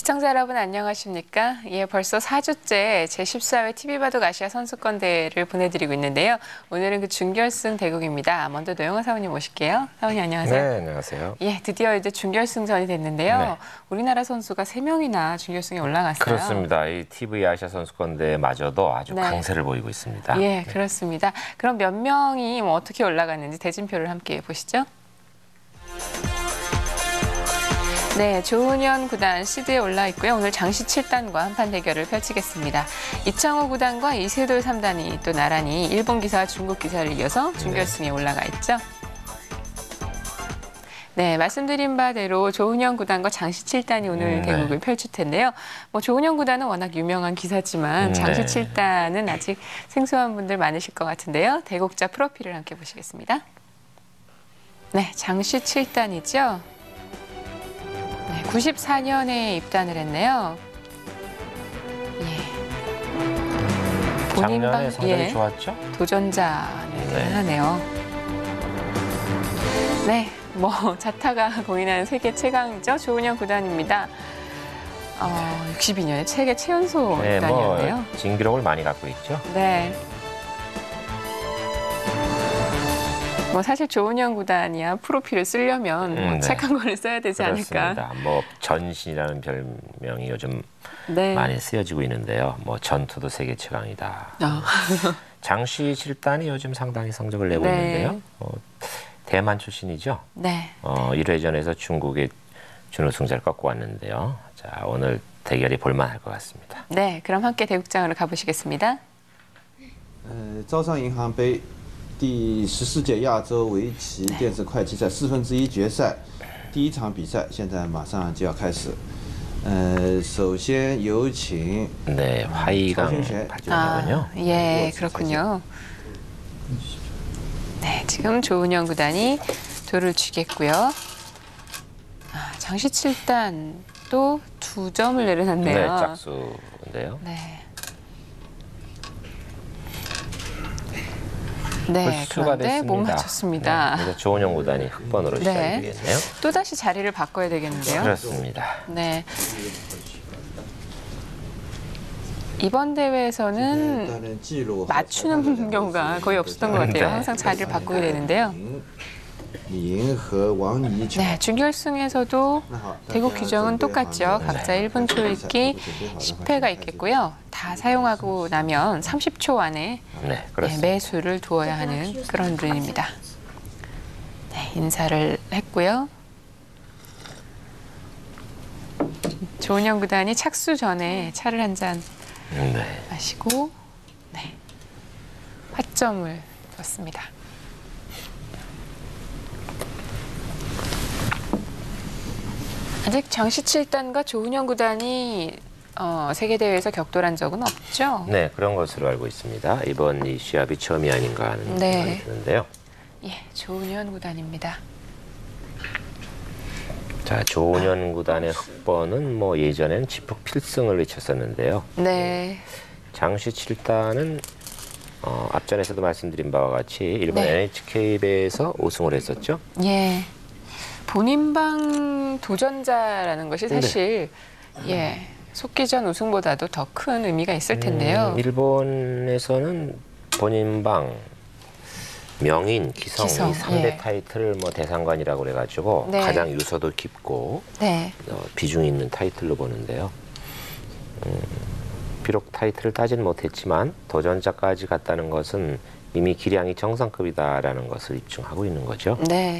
시청자 여러분 안녕하십니까? 예, 벌써 4주째 제14회 TV바둑 아시아 선수권 대회를 보내드리고 있는데요. 오늘은 그 준결승 대국입니다. 먼저 노영아 사원님 모실게요. 사원님 안녕하세요. 네, 안녕하세요. 예, 드디어 이제 준결승전이 됐는데요. 네. 우리나라 선수가 3명이나 준결승에 올라갔어요. 그렇습니다. 이 TV 아시아 선수권 대회마저도 아주 네. 강세를 보이고 있습니다. 예, 그렇습니다. 그럼 몇 명이 어떻게 올라갔는지 대진표를 함께 보시죠. 네, 조은현 구단 시드에 올라 있고요. 오늘 장시 7단과 한판 대결을 펼치겠습니다. 이창호 구단과 이세돌 3단이 또 나란히 일본 기사와 중국 기사를 이어서 준결승에 올라가 있죠. 네, 말씀드린 바대로 조은현 구단과 장시 7단이 오늘 대국을 펼칠 텐데요. 뭐 조은현 구단은 워낙 유명한 기사지만 장시 7단은 아직 생소한 분들 많으실 것 같은데요. 대국자 프로필을 함께 보시겠습니다. 네, 장시 7단이죠. 94년에 입단을 했네요. 예. 작년에 성적이 좋았죠? 도전자는 하네요. 네, 뭐 자타가 공인하는 세계 최강이죠. 조은현 구단입니다. 62년에 세계 최연소 네, 구단이었네요. 진기록을 많이 갖고 있죠. 네. 뭐 사실 조은현 구단이야 프로필을 쓰려면 책 한 권을 써야 되지 그렇습니다. 않을까. 뭐 전신이라는 별명이 요즘 네. 많이 쓰여지고 있는데요. 뭐 전투도 세계 최강이다. 장시 7단이 요즘 상당히 성적을 내고 있는데요. 대만 출신이죠. 네. 1회전에서 중국의 준우승자를 꺾고 왔는데요. 자, 오늘 대결이 볼만할 것 같습니다. 네, 그럼 함께 대국장으로 가보시겠습니다. 招商银行杯第14届亚洲围棋电子快棋赛1/4决赛第一场比赛现在马上就要开始。首先有请 네, 화이강 발전이군요. 예, 그렇군요. 네, 지금 조은현 구단이 돌을 쥐겠고요. 장시 7단 또 2점을 내려놨네요. 네, 짝수인데요. 네. 네, 그런데 못 맞췄습니다. 네, 그래서 조은현 구단이 흑번으로 시작이 되겠네요. 또다시 자리를 바꿔야 되겠는데요. 그렇습니다. 네. 이번 대회에서는 맞추는 경우가 거의 없었던 것 같아요. 항상 자리를 바꾸게 되는데요. 네, 준결승에서도 대국 규정은 똑같죠. 각자 1분 초읽기 10회가 있겠고요. 다 사용하고 나면 30초 안에 매수를 두어야 하는 그런 룰입니다. 네, 인사를 했고요. 조은현 구단이 착수 전에 차를 한 잔 마시고 화점을 뒀습니다. 아직 장시 7단과 조은현 구단이 세계대회에서 격돌한 적은 없죠? 네, 그런 것으로 알고 있습니다. 이번 이 시합이 처음이 아닌가 하는 생각이 드는데요. 예, 조은현 구단입니다. 자, 조은현 구단의 흑번은 뭐 예전에는 지폭 필승을 외쳤었는데요. 네. 장시 7단은 앞전에서도 말씀드린 바와 같이 일본 NHK배에서 우승을 했었죠. 예. 본인방 도전자라는 것이 사실 속기전 우승보다도 더 큰 의미가 있을 텐데요. 일본에서는 본인방 명인, 기성 이 3대 타이틀을 뭐 대상관이라고 그래가지고 가장 유서도 깊고 비중이 있는 타이틀로 보는데요. 비록 타이틀을 따지는 못했지만 도전자까지 갔다는 것은 이미 기량이 정상급이다라는 것을 입증하고 있는 거죠. 네.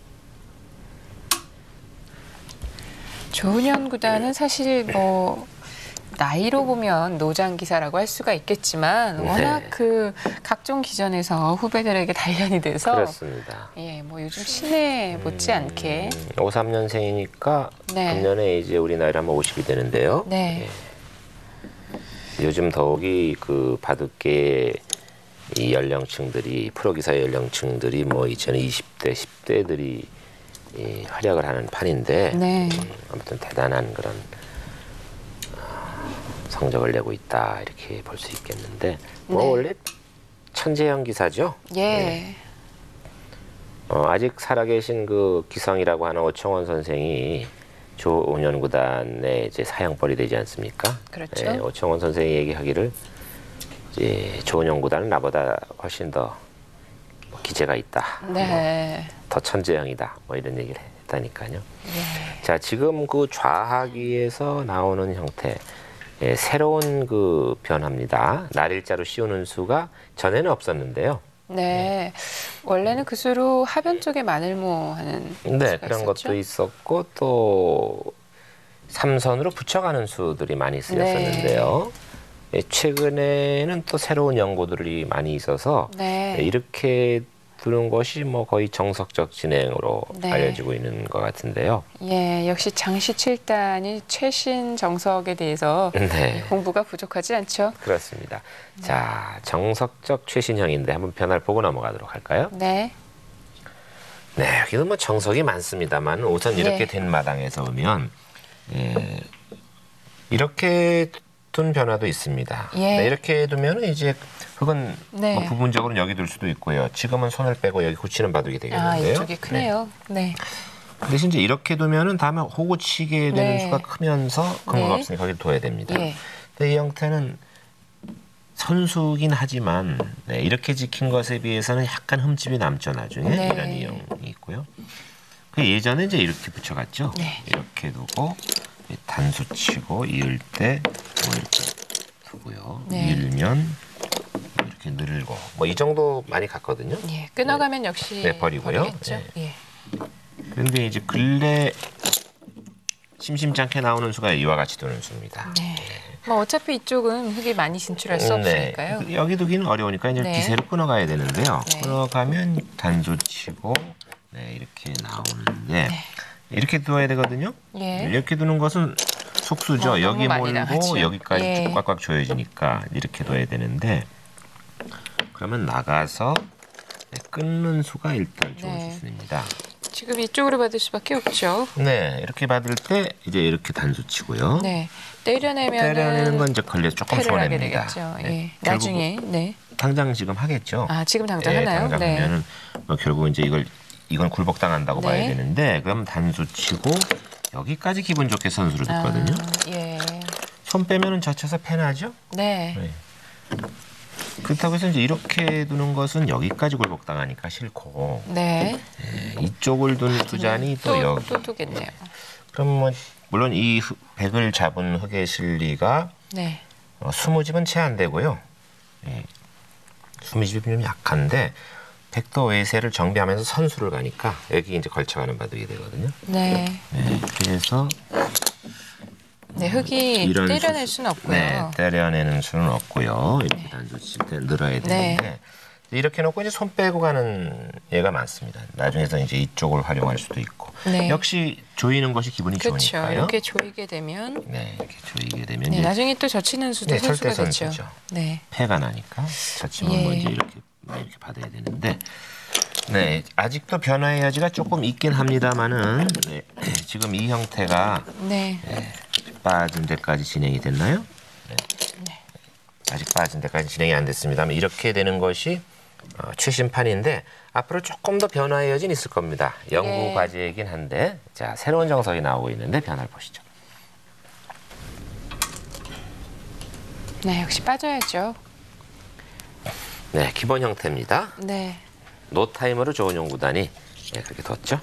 조은현 구단은 사실 뭐 나이로 보면 노장기사라고 할 수가 있겠지만 워낙 그 각종 기전에서 후배들에게 단련이 돼서 그렇습니다. 예, 뭐 요즘 신에 못지않게 53년생이니까 금년에 이제 우리 나이로 하면 50이 되는데요. 네. 요즘 더욱이 그 바둑계 이 연령층들이 프로기사 연령층들이 뭐 2020대 10대들이 활약을 하는 판인데 아무튼 대단한 그런 성적을 내고 있다 이렇게 볼 수 있겠는데 뭐 원래 천재형 기사죠. 아직 살아계신 그 기성이라고 하는 오청원 선생이 조은현 구단의 이제 사형벌이 되지 않습니까? 그렇죠. 오청원 선생이 얘기하기를 이제 조은현 구단은 나보다 훨씬 더 기재가 있다. 네. 더 천재형이다. 뭐 이런 얘기를 했다니까요. 네. 자, 지금 그 좌하기에서 나오는 형태, 새로운 그 변화입니다. 날일자로 씌우는 수가 전에는 없었는데요. 네. 원래는 그 수로 하변 쪽에 마늘모 하는 네, 수가 그런 있었죠? 것도 있었고 또 삼선으로 붙여가는 수들이 많이 쓰였었는데요. 최근에는 또 새로운 연구들이 많이 있어서 네. 이렇게 두는 것이 뭐 거의 정석적 진행으로 네. 알려지고 있는 것 같은데요. 예, 역시 장시 7단이 최신 정석에 대해서 네. 공부가 부족하지 않죠? 그렇습니다. 자, 정석적 최신형인데 한번 변화를 보고 넘어가도록 할까요? 네. 네, 여기도 뭐 정석이 많습니다만 우선 이렇게 네. 된 마당에서 보면 이렇게 둔 변화도 있습니다. 예. 네, 이렇게 두면 이제 흙은 네. 뭐 부분적으로 여기 둘 수도 있고요. 지금은 손을 빼고 여기 굳히는 바둑이 아, 되겠는데요. 이쪽이 크네요. 네. 대신 이제 이렇게 두면은 다음에 호구 치게 되는 네. 수가 크면서 근거가 네. 없으니 거기를 둬야 됩니다. 예. 근데 이 형태는 선수긴 하지만 이렇게 지킨 것에 비해서는 약간 흠집이 남죠. 나중에 네. 이런 이용이 있고요. 그 예전에 이제 이렇게 붙여갔죠. 네. 이렇게 두고 단수 치고 이을 때 뭐 이렇게 두고요. 네. 이을면 이렇게 늘고 뭐 이 정도 많이 갔거든요. 예. 끊어가면 역시 네, 버리고요. 버리겠죠? 예. 그런데 이제 근래 심심치 않게 나오는 수가 이와 같이 두는 수입니다. 네. 뭐 어차피 이쪽은 흙이 많이 진출할 수 없으니까요. 여기 두기는 어려우니까 이제 네. 기세를 끊어가야 되는데요. 네. 끊어가면 단수 치고 이렇게 나오는데 네. 이렇게 두어야 되거든요. 예. 이렇게 두는 것은 속수죠. 너무 여기 많이 몰고 나가죠. 여기까지 예. 쭉 꽉꽉 조여지니까 이렇게 둬야 되는데 그러면 나가서 끊는 수가 일단 좋은 네. 수순입니다. 지금 이쪽으로 받을 수밖에 없죠. 네, 이렇게 받을 때 이제 이렇게 단수 치고요. 네. 때려내면 때려내는 건 이제 걸려 조금 패를 하게 손해입니다. 되겠죠. 네, 예. 나중에. 네. 당장 지금 하겠죠. 아, 지금 당장 예, 하나요? 당장 네. 하면은 뭐 결국 이제 이건 굴복당한다고 네. 봐야 되는데 그럼 단수 치고 여기까지 기분 좋게 선수를 듣거든요. 예. 손 빼면은 젖혀서 패나죠. 네. 네. 그렇다고 해서 이제 이렇게 두는 것은 여기까지 굴복당하니까 싫고 네. 이쪽을 두자니 또 여기. 또 두겠네요. 그럼 뭐 물론 이 백을 잡은 흙의 실리가 네. 20집은 채 안 되고요. 20집이 좀 약한데 백도 외세를 정비하면서 선수를 가니까 여기 이제 걸쳐가는 바둑이 되거든요. 네. 그래서 네, 흙이 이런 때려낼 수는 없고요. 네, 때려내는 수는 없고요. 이렇게 단수 칠 때 늘어야 되는데 네. 이렇게 놓고 이제 손 빼고 가는 예가 많습니다. 나중에서 이제 이쪽을 활용할 수도 있고 네. 역시 조이는 것이 기분이 그렇죠. 좋으니까요. 이렇게 조이게 되면 이렇게 조이게 되면 네, 이제 나중에 또 젖히는 수도 네, 선수가 절대 되죠. 선수죠. 네. 패가 나니까 젖히면 예. 뭐 이제 이렇게 받아야 되는데 네, 아직도 변화의 여지가 조금 있긴 합니다만은 지금 이 형태가 네. 빠진 데까지 진행이 됐나요? 네. 아직 빠진 데까지 진행이 안 됐습니다만 이렇게 되는 것이 최신판인데 앞으로 조금 더 변화의 여지는 있을 겁니다. 연구 예. 과제이긴 한데 자 새로운 정석이 나오고 있는데 변화를 보시죠. 네, 역시 빠져야죠. 네, 기본 형태입니다. 네. 노타임으로 조은용 구단이 그렇게 뒀죠.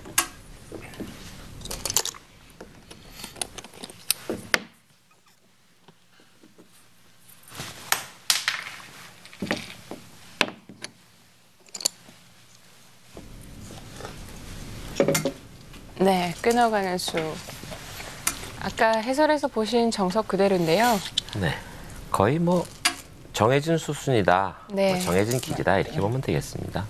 네, 끊어가는 수. 아까 해설에서 보신 정석 그대로인데요. 네, 거의 뭐 정해진 수순이다, 네. 뭐 정해진 길이다 이렇게 보면 되겠습니다.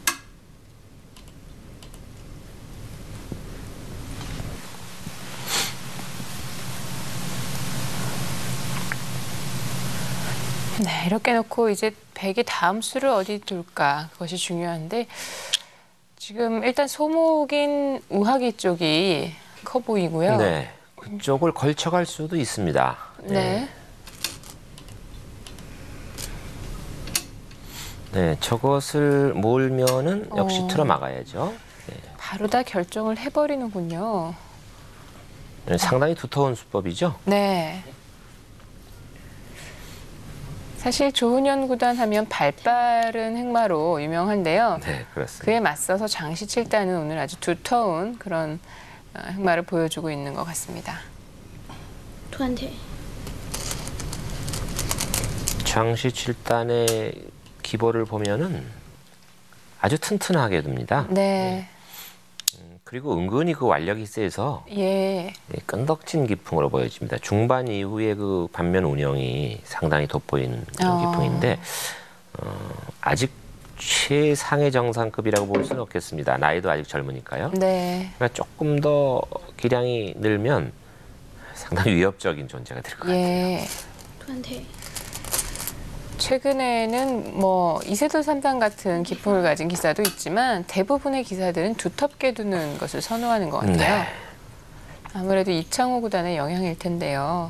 네, 이렇게 놓고 이제 백의 다음 수를 어디 둘까 그것이 중요한데 지금 일단 소목인 우하기 쪽이 커 보이고요. 네, 그쪽을 걸쳐갈 수도 있습니다. 네. 네, 저것을 몰면은 역시 틀어 막아야죠. 네. 바로 다 결정을 해버리는군요. 상당히 두터운 수법이죠. 네. 사실 조훈현 구단 하면 발빠른 행마로 유명한데요. 네, 그렇습니다. 그에 맞서서 장시 7단은 오늘 아주 두터운 그런 행마를 보여주고 있는 것 같습니다. 20. 장시 7단의 기보를 보면은 아주 튼튼하게 둡니다. 네. 그리고 은근히 그 완력이 세서 예. 끈덕진 기풍으로 보여집니다. 중반 이후에 그 반면 운영이 상당히 돋보이는 그런 기풍인데 아직 최상의 정상급이라고 볼 수는 없겠습니다. 나이도 아직 젊으니까요. 네. 그러니까 조금 더 기량이 늘면 상당히 위협적인 존재가 될 것 같아요. 예. 20. 최근에는 뭐 이세돌 3단 같은 기풍을 가진 기사도 있지만 대부분의 기사들은 두텁게 두는 것을 선호하는 것 같아요. 네. 아무래도 이창호 구단의 영향일 텐데요.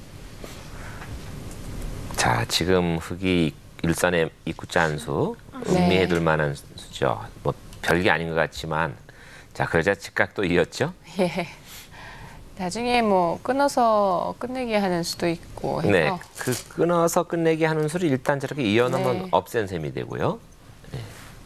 자, 지금 흑이 일선의 입구자 한 수, 네. 음미해둘 만한 수죠. 뭐 별게 아닌 것 같지만, 자, 그러자 즉각 또 이었죠. 예. 나중에 뭐 끊어서 끝내기 하는 수도 있고 해서 네, 그 끊어서 끝내기 하는 수를 일단 저렇게 이어놓으면 네. 없앤 셈이 되고요. 네.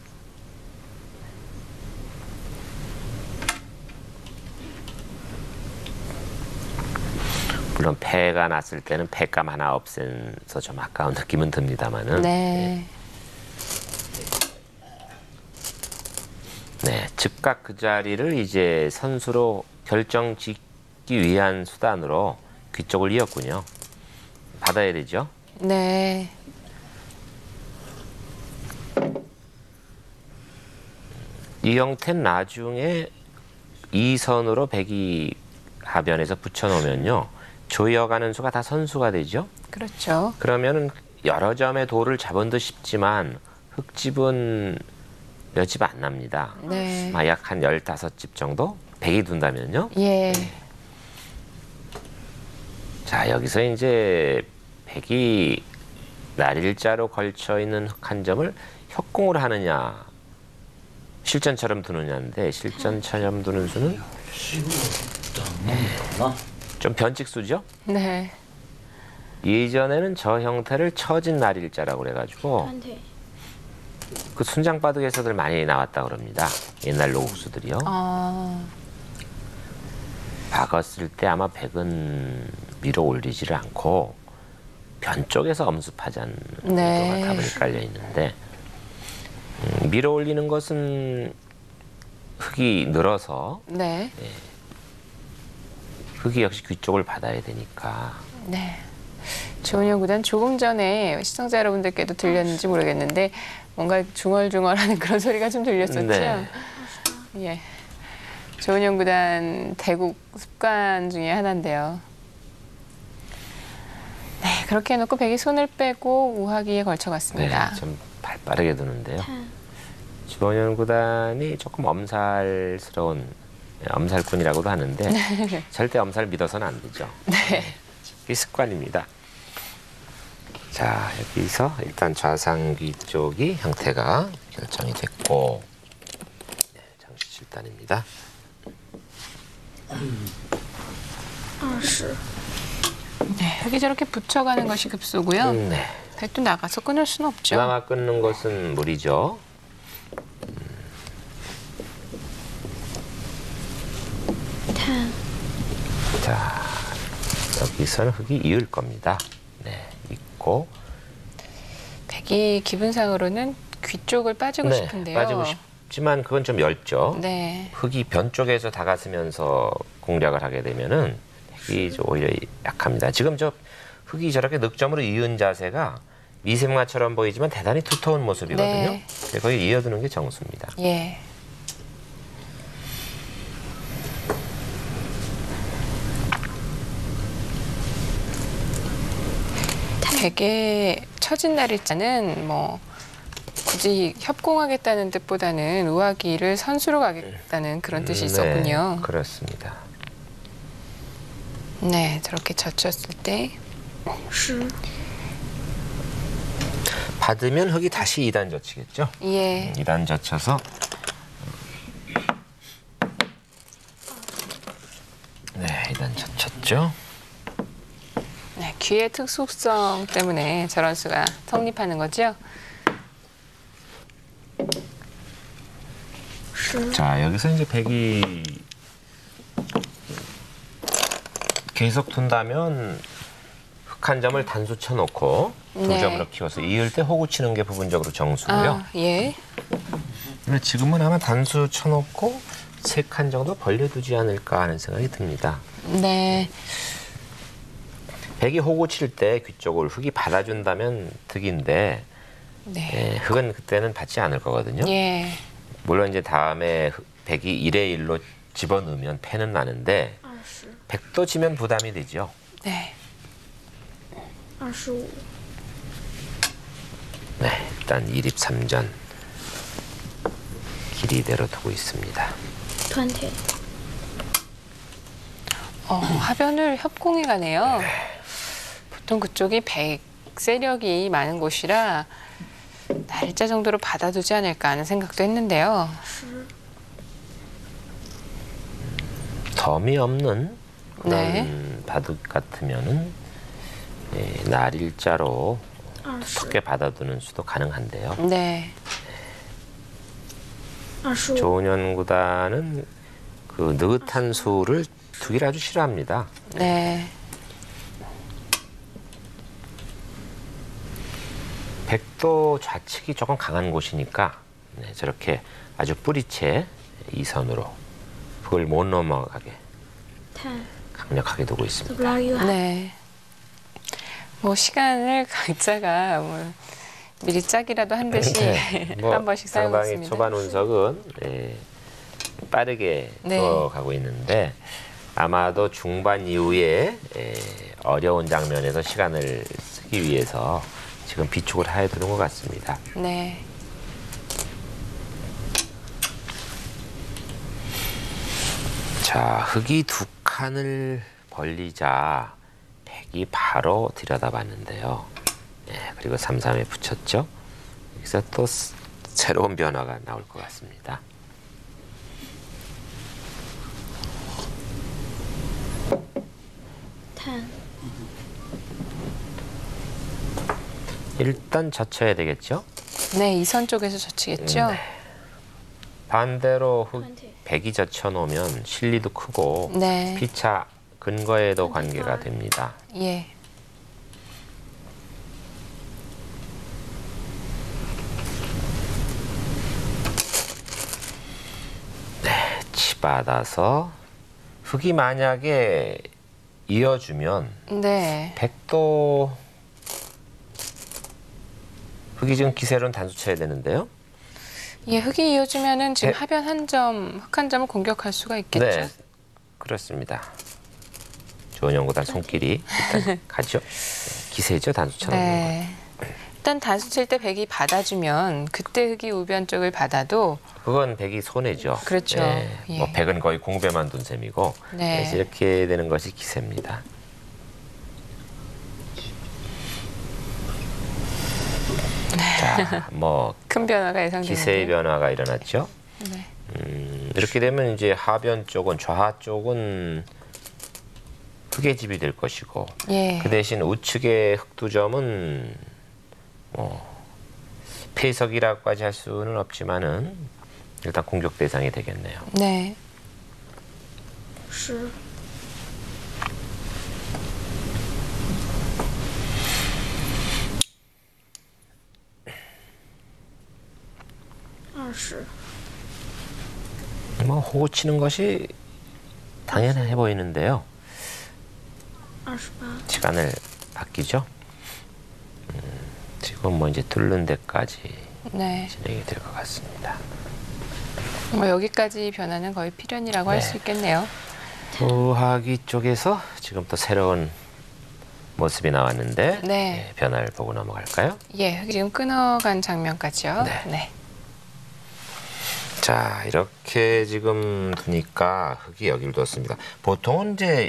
물론 패가 났을 때는 패감 하나 없앤서 좀 아까운 느낌은 듭니다만은. 네. 네, 즉각 그 자리를 이제 선수로 결정 짓기 위한 수단으로 귀 쪽을 이었군요. 받아야 되죠. 네. 이 형태는 나중에 2선으로 배기 하변에서 붙여놓으면요. 조여가는 수가 다 선수가 되죠. 그렇죠. 그러면은 여러 점의 도를 잡은 듯 싶지만 흙집은 몇 집 안 납니다. 네. 약 한 15집 정도? 배기 둔다면요. 예. 자, 여기서 이제 백이 날일자로 걸쳐 있는 흙 한 점을 협공을 하느냐, 실전처럼 두느냐인데 실전처럼 두는 수는 좀 변칙수죠. 네. 예전에는 저 형태를 처진 날일자라고 그래가지고 20. 그 순장바둑에서들 많이 나왔다 그럽니다. 옛날 노국수들이요. 박았을 때 아마 백은 밀어 올리지를 않고 변 쪽에서 엄습하자는 네. 의도가 답을 깔려 있는데 밀어 올리는 것은 흙이 늘어서 네. 흙이 역시 귀 쪽을 받아야 되니까 네. 조은영 구단 조금 전에 시청자 여러분들께도 들렸는지 모르겠는데 뭔가 중얼중얼하는 그런 소리가 좀 들렸었죠. 네. 예. 조은영 구단 대국 습관 중에 하나인데요. 네, 그렇게 해놓고 백이 손을 빼고 우하기에 걸쳐갔습니다. 네, 좀 발빠르게 두는데요. 10. 조은현 구단이 조금 엄살스러운 엄살꾼이라고도 하는데 절대 엄살 믿어서는 안 되죠. 네. 이게 습관입니다. 자, 여기서 일단 좌상귀 쪽이 형태가 결정이 됐고 네, 장시 7단입니다. 20. 네, 여기 저렇게 붙여가는 것이 급소고요. 네. 백도 나가서 끊을 수는 없죠. 그나마 끊는 것은 무리죠. 10. 자, 여기서는 흙이 이을 겁니다. 네, 있고 백이 기분상으로는 귀 쪽을 빠지고 네, 싶은데요. 빠지고 싶지만 그건 좀 얇죠. 네. 흙이 변 쪽에서 다가서면서 공략을 하게 되면은 흙이 오히려 약합니다. 지금 저 흙이 저렇게 늑점으로 이은 자세가 미세마처럼 보이지만 대단히 두터운 모습이거든요. 네. 근데 거기 이어두는 게 정수입니다. 예. 되게 처진 날일자는 뭐 굳이 협공하겠다는 뜻보다는 우하기를 선수로 가겠다는 그런 뜻이 있었군요. 네, 그렇습니다. 네, 저렇게 젖혔을 때 10. 받으면 흙이 다시 2단 젖히겠죠. 예. 2단 젖혀서 네, 일단 젖혔죠. 네, 귀의 특수성 때문에 저런 수가 성립하는 거죠. 10 자, 여기서 이제 백이 계속 둔다면 흑 한 점을 단수 쳐놓고 두 네. 점으로 키워서 이을 때 호구 치는 게 부분적으로 정수고요. 아, 예. 근데 지금은 아마 단수 쳐놓고 세 칸 정도 벌려두지 않을까 하는 생각이 듭니다. 네. 백이 호구 칠 때 귀 쪽을 흑이 받아준다면 득인데 네. 예, 흑은 그때는 받지 않을 거거든요. 예. 물론 이제 다음에 백이 1에 1로 집어넣으면 패는 나는데 20 백도 지면 부담이 되죠. 네. 25 네, 일단 2립 3전 길이 이대로 두고 있습니다. 20 하변을 협공해 가네요. 보통 그쪽이 백세력이 많은 곳이라 날짜 정도로 받아두지 않을까 하는 생각도 했는데요. 10 덤이 없는 그런 네. 바둑 같으면은 예, 날일자로 20 두껍게 받아두는 수도 가능한데요. 네. 25 조은현 구단은 그 느긋한 수를 두기를 아주 싫어합니다. 네. 백도 좌측이 조금 강한 곳이니까 네, 저렇게 아주 뿌리채 이선으로 그걸 못 넘어가게 10 강력하게 두고 있습니다. 11 네. 뭐 시간을 각자가 뭐 미리 짝이라도 한 듯이 뭐 한 번씩 쌓고 상당히 있습니다. 초반 운석은 예, 빠르게 네. 가고 있는데 아마도 중반 이후에 어려운 장면에서 시간을 쓰기 위해서 지금 비축을 하여 두는 것 같습니다. 네. 자, 흑이 두 칸을 벌리자 백이 바로 들여다봤는데요. 예, 그리고 3-3에 붙였죠. 여기서 또 새로운 변화가 나올 것 같습니다. 일단 젖혀야 되겠죠. 네, 이선 쪽에서 젖히겠죠. 반대로 흑 20 백이 젖혀놓으면 실리도 크고 네. 피차 근거에도 관계가 됩니다. 예. 치 받아서 흑이 만약에 이어주면 네. 백도 흑이 지금 기세로는 단수 쳐야 되는데요. 예, 흑이 이어주면은 지금 네. 하변 한 점, 흑 한 점을 공격할 수가 있겠죠. 네, 그렇습니다. 조은영 구단 손길이 일단 가죠. 기세죠, 단수 쳐놓는 건. 네. 일단 단수 칠 때 백이 받아주면 그때 흑이 우변 쪽을 받아도 그건 백이 손해죠. 그렇죠. 예. 뭐 백은 거의 공배만 둔 셈이고 네. 그래서 이렇게 되는 것이 기세입니다. 자, 뭐 큰 변화가 예상되는데. 기세의 변화가 일어났죠. 네. 이렇게 되면 이제 하변 쪽은 좌하 쪽은 흑의 집이 될 것이고 예. 그 대신 우측의 흑두점은 뭐 폐석이라고까지 할 수는 없지만은 일단 공격 대상이 되겠네요. 네. 10 20 뭐 호구 치는 것이 당연해 보이는데요. 28 시간을 바뀌죠. 지금 뭐 이제 뚫는 데까지 네. 진행이 될 것 같습니다. 뭐 여기까지 변화는 거의 필연이라고 할 수 있겠네요. 부하기 쪽에서 지금 또 새로운 모습이 나왔는데 네. 변화를 보고 넘어갈까요? 예, 흑이 지금 끊어간 장면까지요. 네. 네. 자, 이렇게 지금 두니까 흑이 여기를 뒀습니다. 보통은 이제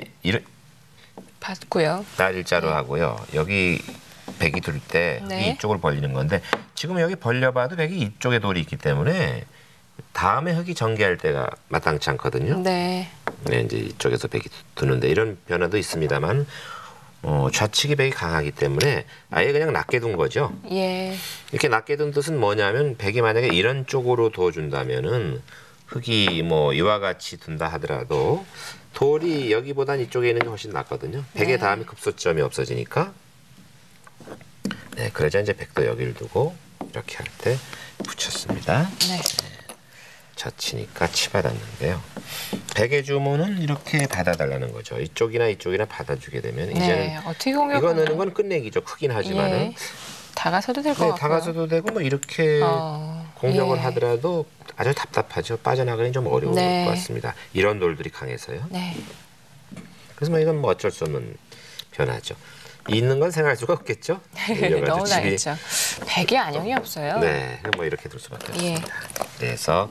봤고요. 날일자로 하고요. 여기 백이 둘 때 흑이 네. 이쪽을 벌리는 건데 지금 여기 벌려봐도 백이 이쪽에 돌이 있기 때문에 다음에 흙이 전개할 때가 마땅치 않거든요. 네. 네, 이제 이쪽에서 백이 두는데 이런 변화도 있습니다만 좌측이 백이 강하기 때문에 아예 그냥 낮게 둔 거죠. 예. 이렇게 낮게 둔 뜻은 뭐냐면 백이 만약에 이런 쪽으로 둬준다면은 흙이 뭐 이와 같이 둔다 하더라도 돌이 여기보단 이쪽에 있는 게 훨씬 낫거든요. 백의 네. 다음에 급소점이 없어지니까. 네, 그러자 이제 백도 여기를 두고 이렇게 할 때 붙였습니다. 네. 젖히니까 치받았는데요. 백의 주문은 이렇게 받아달라는 거죠. 이쪽이나 이쪽이나 받아주게 되면 네. 이제는 어떻게 공격하나요? 이거 넣는 건 끝내기죠. 크긴 하지만은 예. 다가서도 될 것 네, 같고요. 다가서도 되고 뭐 이렇게 공격을 예. 하더라도 아주 답답하죠. 빠져나가긴 좀 어려울 네. 것 같습니다. 이런 돌들이 강해서요. 네. 그래서 뭐 이건 뭐 어쩔 수 없는 변화죠. 있는 건 생각할 수가 없겠죠. 너무 나겠죠. 백이 안형이 없어요. 네, 뭐 이렇게 둘 수밖에 예. 없습니다. 그래서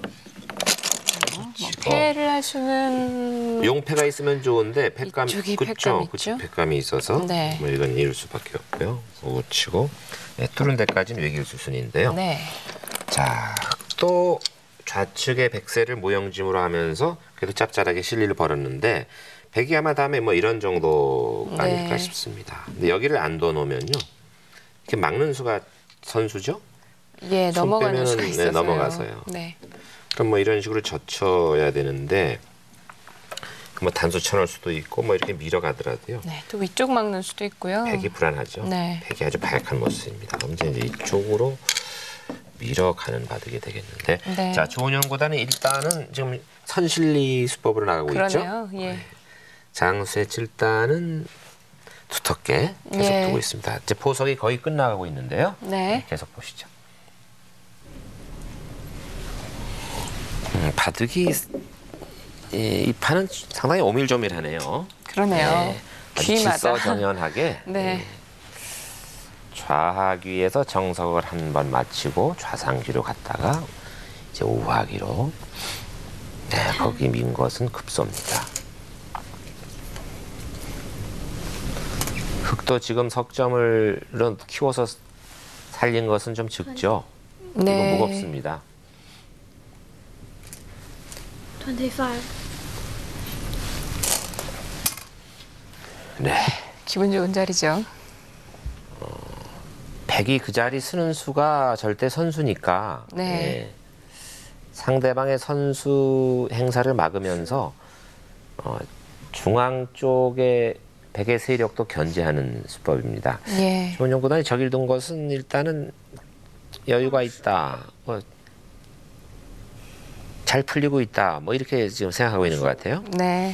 패를 할 수는 용패가 있으면 좋은데 팩감 이쪽이 그쵸? 팩감 그쵸? 있죠? 팩감이 있어서 네. 뭐 이건 이룰 수밖에 없고요. 오고 치고 네, 뚫은 데까지는 외길 수순인데요. 네. 자, 또 좌측의 백세를 모형짐으로 하면서 그래도 짭짤하게 실리를 벌였는데 백이 아마 다음에 뭐 이런 정도가 네. 아닐까 싶습니다. 근데 여기를 안 둬놓으면요, 이렇게 막는 수가 선수죠. 예, 손 넘어가는 빼면은, 수가 네, 있어서요. 넘어가서요. 네. 그럼 뭐 이런 식으로 젖혀야 되는데 뭐 단수 쳐놓을 수도 있고 뭐 이렇게 밀어가더라도요. 네. 또 위쪽 막는 수도 있고요. 백이 불안하죠. 네. 백이 아주 바약한 모습입니다. 그럼 이제 이쪽으로 밀어가는 바둑이 되겠는데, 네. 자, 조은영 구단은 일단은 지금 선실리 수법으로 나가고 그러네요. 있죠. 예. 장수의 7단은 두텁게 계속 예. 두고 있습니다. 이제 포석이 거의 끝나가고 있는데요. 네. 계속 보시죠. 바둑이 이 판은 상당히 오밀조밀하네요. 그러네요. 아주 귀마다. 질서정연하게 네. 좌하귀에서 정석을 한 번 마치고 좌상귀로 갔다가 이제 우하귀로 거기 민 것은 급소입니다. 흑도 지금 석점을 키워서 살린 것은 좀 적죠. 네. 이거 무겁습니다. 25. 네. 기분 좋은 자리죠. 백이 그 자리 쓰는 수가 절대 선수니까 네. 예, 상대방의 선수 행사를 막으면서 중앙 쪽에 백의 세력도 견제하는 수법입니다. 예. 조은영 구단이 저길 둔 것은 일단은 여유가 있다, 잘 풀리고 있다, 뭐 이렇게 지금 생각하고 있는 것 같아요. 네.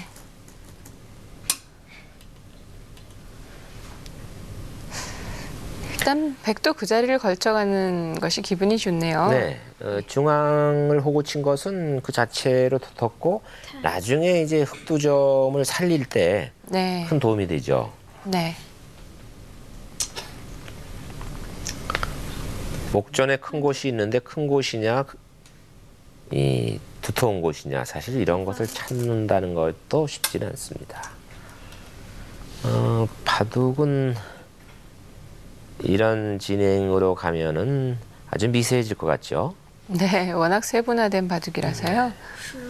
일단 백도 그 자리를 걸쳐가는 것이 기분이 좋네요. 네, 중앙을 호구 친 것은 그 자체로 두텁고 나중에 이제 흑두점을 살릴 때 큰 네. 도움이 되죠. 네. 목전에 큰 곳이 있는데 큰 곳이냐 이 두터운 곳이냐 사실 이런 것을 찾는다는 것도 쉽지는 않습니다. 바둑은 이런 진행으로 가면은 아주 미세해질 것 같죠. 네. 워낙 세분화된 바둑이라서요. 10.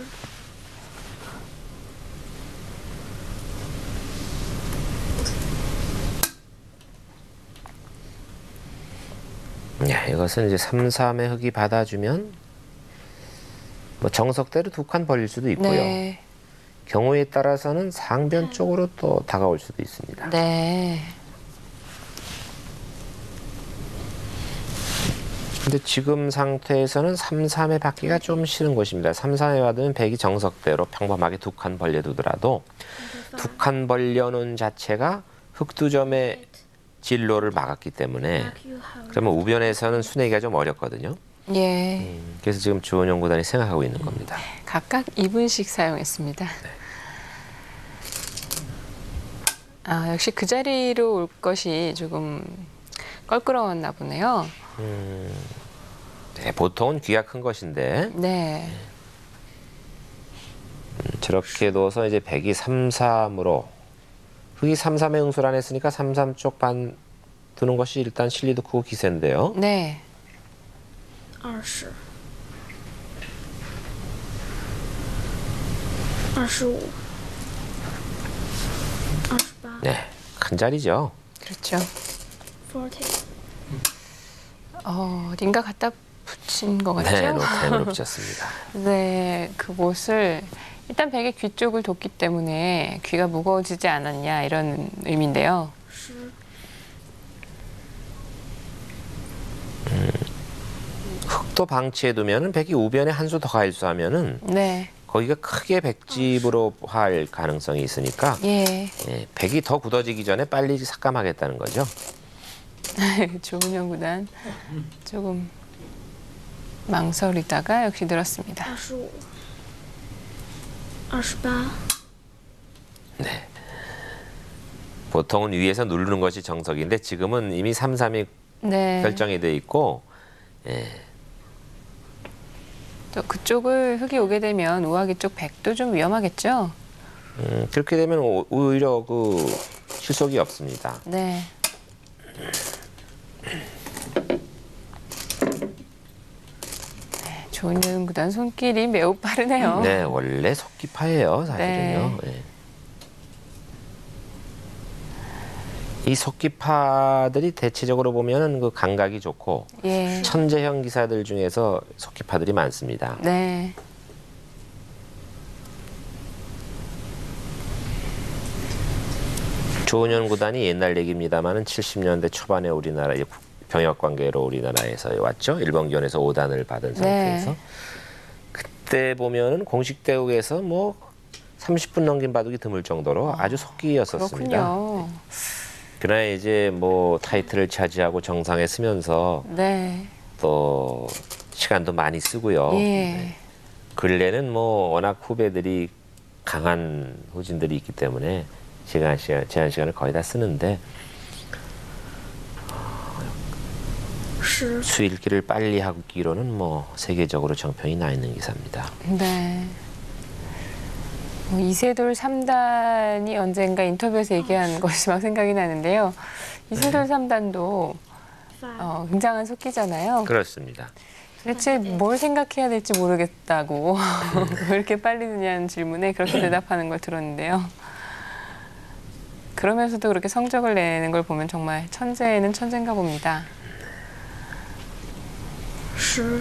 네, 이것은 이제 3-3의 흑이 받아주면 뭐 정석대로 두 칸 벌릴 수도 있고요. 네. 경우에 따라서는 상변 쪽으로 또 다가올 수도 있습니다. 네. 근데 지금 상태에서는 3-3에 받기가 좀 싫은 것입니다. 3-3에 받으면 백이 정석대로 평범하게 두 칸 벌려두더라도 두 칸 벌려놓은 자체가 흑두점의 진로를 막았기 때문에 Like you have. 그러면 우변에서는 순회기가 좀 어렵거든요. 예. 그래서 지금 조은영 구단이 생각하고 있는 겁니다. 각각 2분씩 사용했습니다. 아, 역시 그 자리로 올 것이 조금 껄끄러웠나 보네요. 네, 보통은 귀가 큰 것인데 네. 저렇게 둬서 이제 백이 3-3으로 흑이 3-3에 응수를 안 했으니까 3-3 쪽 반 두는 것이 일단 실리도 크고 기세인데요. 네. 20. 25 28 네, 큰 자리죠. 그렇죠. 40 어딘가 갖다 붙인 것 같죠? 네, 노템으로 붙였습니다. 네, 그곳을 일단 베개 귀 쪽을 뒀기 때문에 귀가 무거워지지 않았냐 이런 의미인데요. 10 흙도 방치해두면은 백이 우변에 한 수 더 가일수하면은 네, 거기가 크게 백집으로 할 가능성이 있으니까 예, 예, 백이 더 굳어지기 전에 빨리 삭감하겠다는 거죠. 조은영 구단 조금 망설이다가 역시 늘었습니다. 25 28 보통은 위에서 누르는 것이 정석인데 지금은 이미 3-3이 네, 결정이 돼 있고 또 그쪽을 흙이 오게 되면 우아기 쪽 백도 좀 위험하겠죠? 그렇게 되면 오히려 그 실속이 없습니다. 네. 조은영 구단 손길이 매우 빠르네요. 네, 원래 속기파예요, 사실은요. 예. 이 속기파들이 대체적으로 보면은 그 감각이 좋고 예. 천재형 기사들 중에서 속기파들이 많습니다. 네. 조은현 구단이 옛날 얘기입니다만은 70년대 초반에 우리나라 병역 관계로 우리나라에서 왔죠. 일본견에서 5단을 받은 상태에서 그때 보면은 공식 대국에서 뭐 30분 넘긴 바둑이 드물 정도로 아주 속기였었습니다. 그렇군요. 그러나 이제 뭐 타이틀을 차지하고 정상에 서면서 네. 또 시간도 많이 쓰고요. 예. 근래는 뭐 워낙 후배들이 강한 후진들이 있기 때문에 제한 시간을 거의 다 쓰는데 10 수일기를 빨리 하기로는 뭐 세계적으로 정평이 나 있는 기사입니다. 네. 뭐 이세돌 3단이 언젠가 인터뷰에서 얘기한 것이 막 생각이 나는데요. 이세돌 3단도 5 굉장한 속기잖아요. 그렇습니다. 도대체 뭘 생각해야 될지 모르겠다고 왜 이렇게 빨리 드냐는 질문에 그렇게 대답하는 걸 들었는데요. 그러면서도 그렇게 성적을 내는 걸 보면 정말 천재는 천재인가 봅니다. 10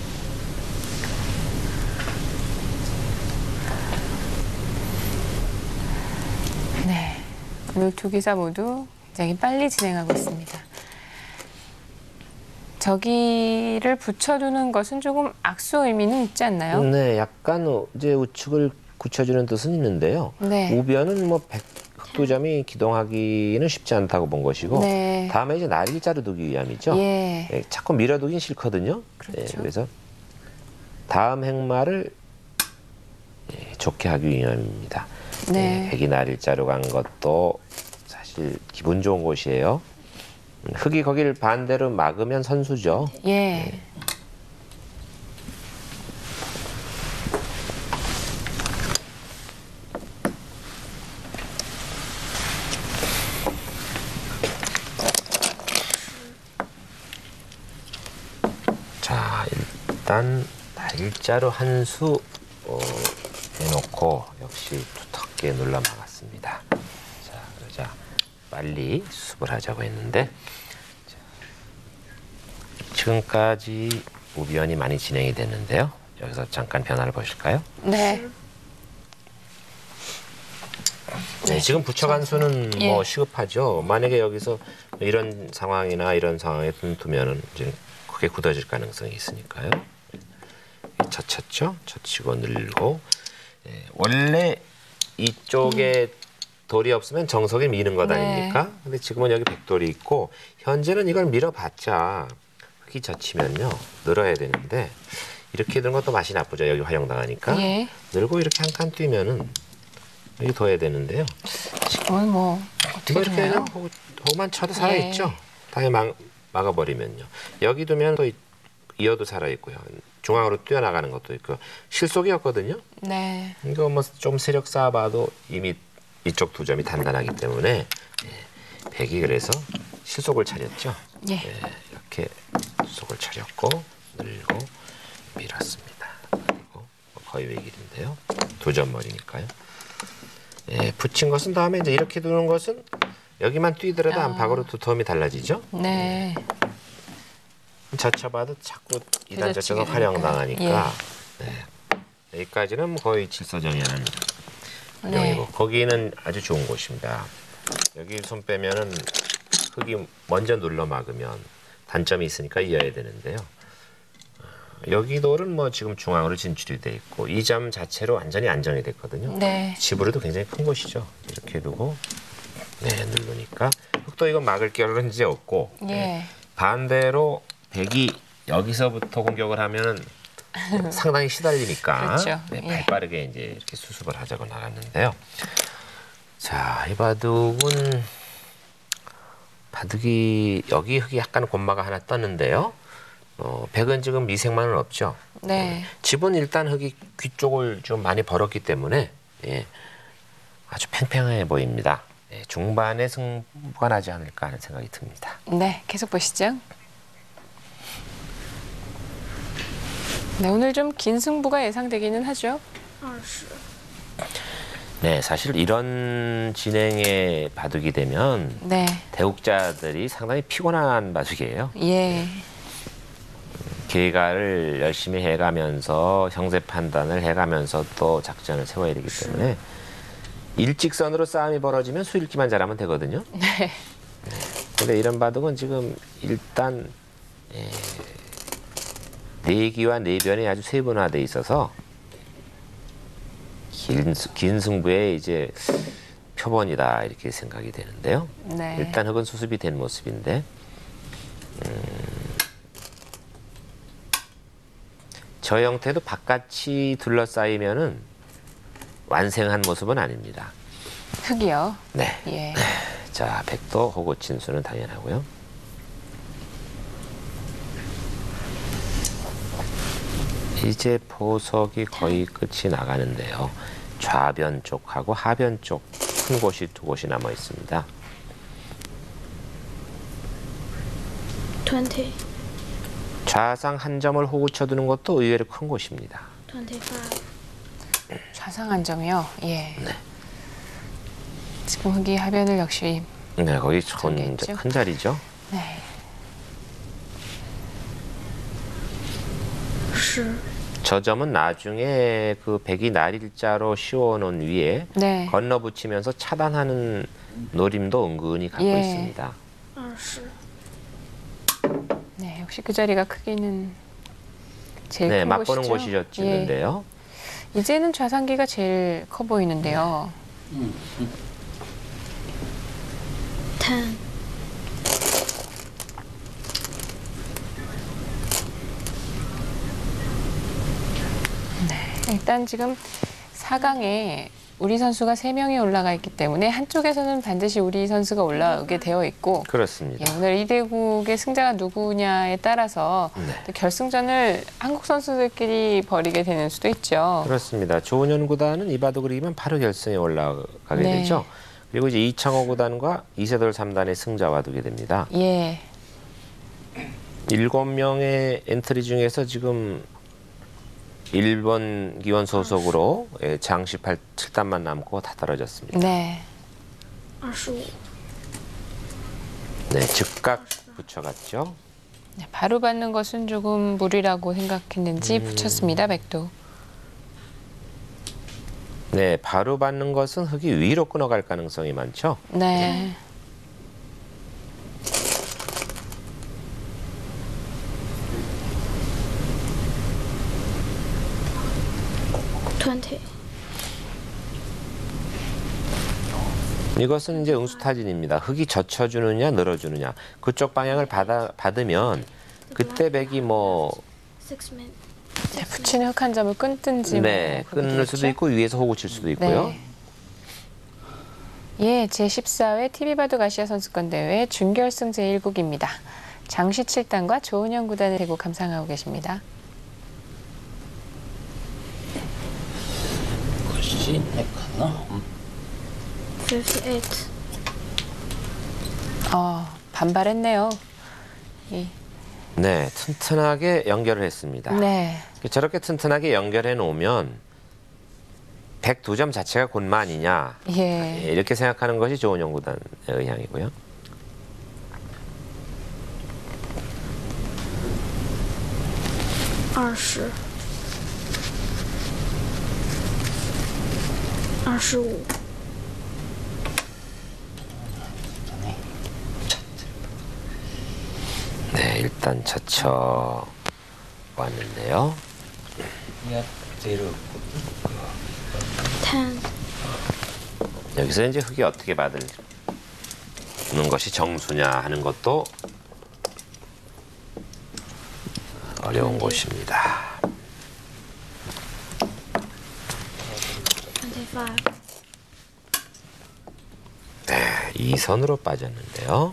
네. 오늘 두 기사 모두 굉장히 빨리 진행하고 있습니다. 저기를 붙여두는 것은 조금 악수 의미는 있지 않나요? 네, 약간 이제 우측을 굳혀주는 뜻은 있는데요. 네. 우변은 뭐 흑두점이 기동하기는 쉽지 않다고 본 것이고 네. 다음에 이제 날일자로 두기 위함이죠. 예. 예, 자꾸 밀어두긴 싫거든요. 그렇죠. 그래서 다음 행마를 좋게 하기 위함입니다. 네. 백이 날일자로 간 것도 사실 기분 좋은 곳이에요. 흙이 거기를 반대로 막으면 선수죠. 예. 자, 일단 날일자로 한 수 해놓고 역시 두텁게 눌러 막았습니다. 자, 그러자 빨리 수습을 하자고 했는데 자, 지금까지 우변이 많이 진행이 됐는데요. 여기서 잠깐 변화를 보실까요? 네. 네, 지금 붙여간 수는 예. 뭐 시급하죠. 만약에 여기서 이런 상황이나 이런 상황에 두면은 이제 크게 굳어질 가능성이 있으니까요. 젖혔죠? 젖히고 늘고. 원래 이쪽에 돌이 없으면 정석에 미는 것 네. 아닙니까? 근데 지금은 여기 백돌이 있고 현재는 이걸 밀어봤자 흙이 젖히면요 늘어야 되는데 이렇게 든 것도 맛이 나쁘죠. 여기 활용당하니까. 예. 늘고 이렇게 한 칸 뛰면은 여기 둬야 되는데요. 지금은 뭐 어떻게 뭐 이렇게 되나요? 그냥 호만 쳐도 살아있죠. 다음에 막아버리면요. 여기 두면 또 이어도 살아있고요. 중앙으로 뛰어나가는 것도 있고 실속이었거든요. 네. 이거 뭐 좀 세력 쌓아봐도 이미 이쪽 두 점이 단단하기 때문에 백이 그래서 실속을 차렸죠. 예. 이렇게 속을 차렸고 늘고 밀었습니다. 그리고 거의 외길인데요. 도전머리니까요. 예, 붙인 것은 다음에 이제 이렇게 두는 것은 여기만 뛰더라도 안팎으로 두터움이 달라지죠. 네. 젖혀봐도 자꾸 이단 젖혀서 되니까. 활용당하니까 네. 여기까지는 뭐 거의 질서정연한 내용이고 거기는 아주 좋은 곳입니다. 여기 손 빼면은 흙이 먼저 눌러 막으면 단점이 있으니까 이어야 되는데요. 여기도는 뭐 지금 중앙으로 진출이 돼 있고 이 점 자체로 완전히 안정이 됐거든요. 네. 집으로도 굉장히 큰 곳이죠. 이렇게 두고 네 누르니까 흙도 이거 막을 겨를은 이제 없고 예. 반대로 백이 여기서부터 공격을 하면은 상당히 시달리니까 그렇죠. 네, 예. 발빠르게 이제 이렇게 수습을 하자고 나갔는데요. 자, 이 바둑은 바둑이 여기 흙이 약간 곤마가 하나 떴는데요. 백은 지금 미생만은 없죠. 네. 집은 일단 흙이 귀 쪽을 좀 많이 벌었기 때문에 예, 아주 팽팽해 보입니다. 예, 중반에 승부가 나지 않을까 하는 생각이 듭니다. 네, 계속 보시죠. 네, 오늘 좀 긴 승부가 예상되기는 하죠. 20 네, 사실 이런 진행의 바둑이 되면 네. 대국자들이 상당히 피곤한 바둑이에요. 예. 계가를 열심히 해가면서 형세 판단을 해가면서 또 작전을 세워야 되기 때문에 일직선으로 싸움이 벌어지면 수읽기만 잘하면 되거든요. 네. 근데 이런 바둑은 지금 일단 내기와 내변이 아주 세분화돼 있어서 긴 승부에 이제 표본이다 이렇게 생각이 되는데요. 네. 일단 흙은 수습이 된 모습인데 저 형태도 바깥이 둘러싸이면은 완성한 모습은 아닙니다. 흙이요. 네. 예. 자, 백도 호구 진수는 당연하고요. 이제 보석이 거의 끝이 나가는데요. 좌변 쪽하고 하변 쪽 큰 곳이 두 곳이 남아 있습니다. 20 좌상 한 점을 호구 쳐두는 것도 의외로 큰 곳입니다. 25 좌상 한 점이요. 예. 네. 지금 흙이 하변을 역시 네, 거기 큰 있죠? 자리죠. 네. 10 저 점은 나중에 그 백이 날일자로 씌워놓은 위에 네. 건너붙이면서 차단하는 노림도 은근히 갖고 예. 있습니다. 20 네, 역시 그 자리가 크기는 제일 네, 큰 맛보는 곳이죠. 곳이었죠. 있는데요. 예. 이제는 좌상기가 제일 커 보이는데요. 10 일단 지금 4강에 우리 선수가 3명이 올라가 있기 때문에 한쪽에서는 반드시 우리 선수가 올라오게 되어 있고 그렇습니다. 예, 오늘 이 대국의 승자가 누구냐에 따라서 네. 또 결승전을 한국 선수들끼리 벌이게 되는 수도 있죠. 그렇습니다. 조은현 구단은 이 바둑을 이기면 바로 결승에 올라가게 네. 되죠. 그리고 이제 이창호 구단과 이세돌 3단의 승자와 두게 됩니다. 예. 7명의 엔트리 중에서 지금 일본 기원 소속으로 장시 7단만 남고 다 떨어졌습니다. 네. 25 네, 즉각 붙여갔죠. 네, 바로 받는 것은 조금 무리라고 생각했는지 붙였습니다. 백도. 네, 바로 받는 것은 흙이 위로 끊어갈 가능성이 많죠. 네. 이것은 이제 응수타진입니다. 흙이 젖혀주느냐 늘어주느냐 그쪽 방향을 받으면 그때 백이 뭐 6 men 네, 붙이는 흙 한 점을 끊든지 네, 뭐 그렇게 끊을 수도 되겠죠? 있고 위에서 호구 칠 수도 있고요. 네. 예, 제14회 TV바둑 아시아 선수권 대회 준결승 제1국입니다. 장시 7단과 조은현 구단의 대국 감상하고 계십니다. 58 반발했네요. 이, 네, 튼튼하게 연결을 했습니다. 네. 저렇게 튼튼하게 연결해 놓으면 102점 자체가 곤마 아니냐 예. 이렇게 생각하는 것이 조은영 구단의 의향이고요. 20 25 네, 일단 젖혀 왔는데요. 10 여기서 이제 흙이 어떻게 받는 것이 정수냐 하는 것도 어려운 곳입니다. 25 네, 2선으로 빠졌는데요.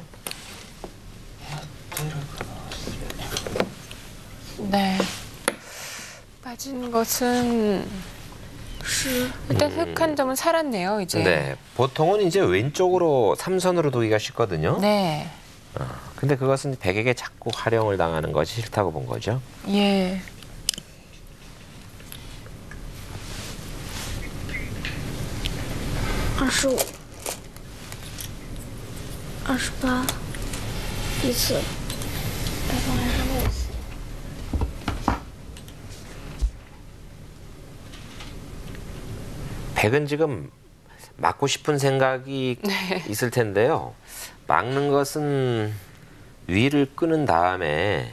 네. 빠진 것은 10 일단 흙 한 점은 살았네요, 이제. 네, 보통은 이제 왼쪽으로 3선으로 두기가 쉽거든요. 네. 근데 그것은 백에게 자꾸 활용을 당하는 것이 싫다고 본 거죠. 예. 25 28 一次再放上6次 백은 지금 막고 싶은 생각이 있을 텐데요. 막는 것은 위를 끄는 다음에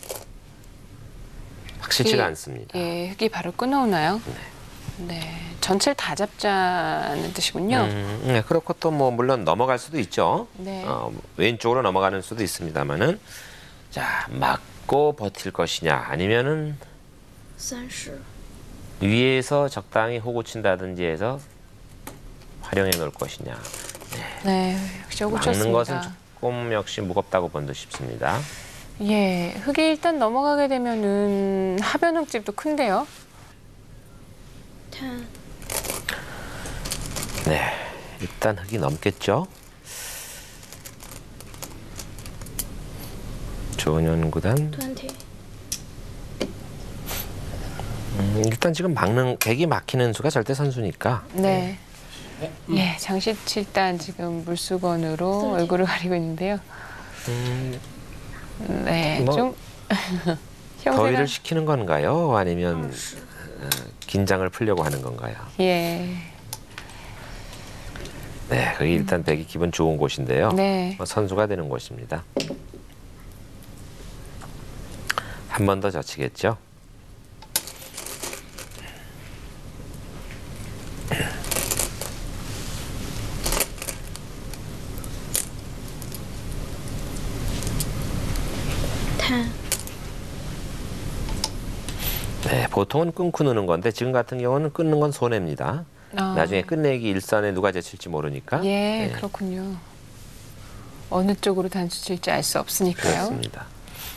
확실치가 않습니다. 예, 흙이 바로 끊어오나요? 네. 전체를 다 잡자는 뜻이군요. 네, 그렇고 또 뭐 물론 넘어갈 수도 있죠. 네. 왼쪽으로 넘어가는 수도 있습니다만은 자 막고 버틸 것이냐 아니면은 30 위에서 적당히 호구 친다든지 해서 활용해 놓을 것이냐. 네, 역시 막는 오고쳤습니다. 것은 조금 역시 무겁다고 본 듯 싶습니다. 예, 흙이 일단 넘어가게 되면은 하변 흙집도 큰데요. 10 네, 일단 흙이 넘겠죠. 조은현 구단 20 일단 지금 막는 백이 막히는 수가 절대 선수니까 네. 예, 장시 7단 지금 물수건으로 얼굴을 가리고 있는데요. 네, 뭐, 좀 형세가 더위를 식히는 건가요? 아니면 20 긴장을 풀려고 하는 건가요? 예, 네, 그게 일단 백이 기분 좋은 곳인데요. 네, 선수가 되는 곳입니다. 한 번 더 젖히겠죠. 네, 보통은 끊고 넣는 건데 지금 같은 경우는 끊는 건 손해입니다. 나중에 끝내기 일선에 누가 제칠지 모르니까. 예, 네, 그렇군요. 어느 쪽으로 단수 칠지 알 수 없으니까요. 그렇습니다.